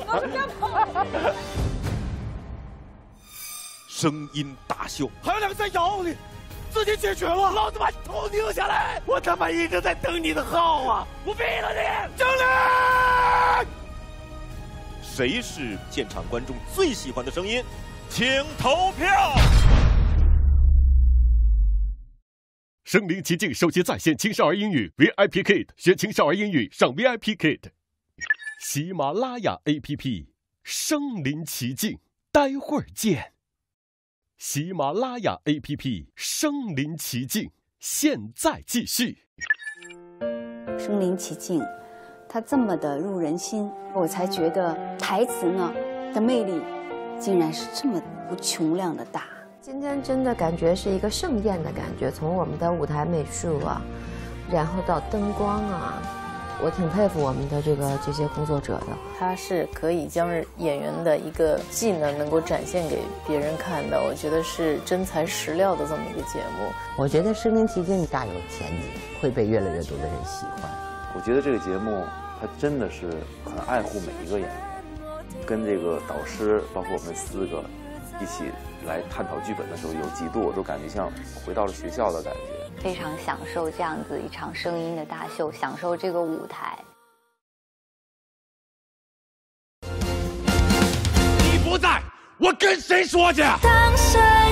Speaker 1: 声音大秀，
Speaker 3: 还有2个在咬你，自己解决了。老子把头拧下来，我他妈一直在等你的号啊！我毙了你！经理，
Speaker 1: 谁是现场观众最喜欢的声音？请投票。
Speaker 17: 身临其境手机在线青少儿英语 VIP Kid， 学青少儿英语上 VIP Kid。喜马拉雅 APP， 身临其境，待会儿见。喜马拉雅 APP， 身临其境，现在继续。
Speaker 8: 身临其境，它这么的入人心，我才觉得台词呢的魅力，竟然是这么无穷量的大。
Speaker 19: 今天真的感觉是一个盛宴的感觉，从我们的舞台美术啊，然后到灯光啊，我挺佩服我们的这些工作者的。
Speaker 6: 他是可以将演员的一个技能能够展现给别人看的，我觉得是真材实料的这么一个节目。
Speaker 14: 我觉得身临其境大有前景，会被越来越多的人喜欢。
Speaker 15: 我觉得这个节目它真的是很爱护每一个演员，跟这个导师包括我们4个一起来探讨剧本的时候，有几度我都感觉像回到了学校的感觉，
Speaker 26: 非常享受这样子一场声音的大秀，享受这个舞台。
Speaker 3: 你不在，我跟谁说去？
Speaker 12: 当谁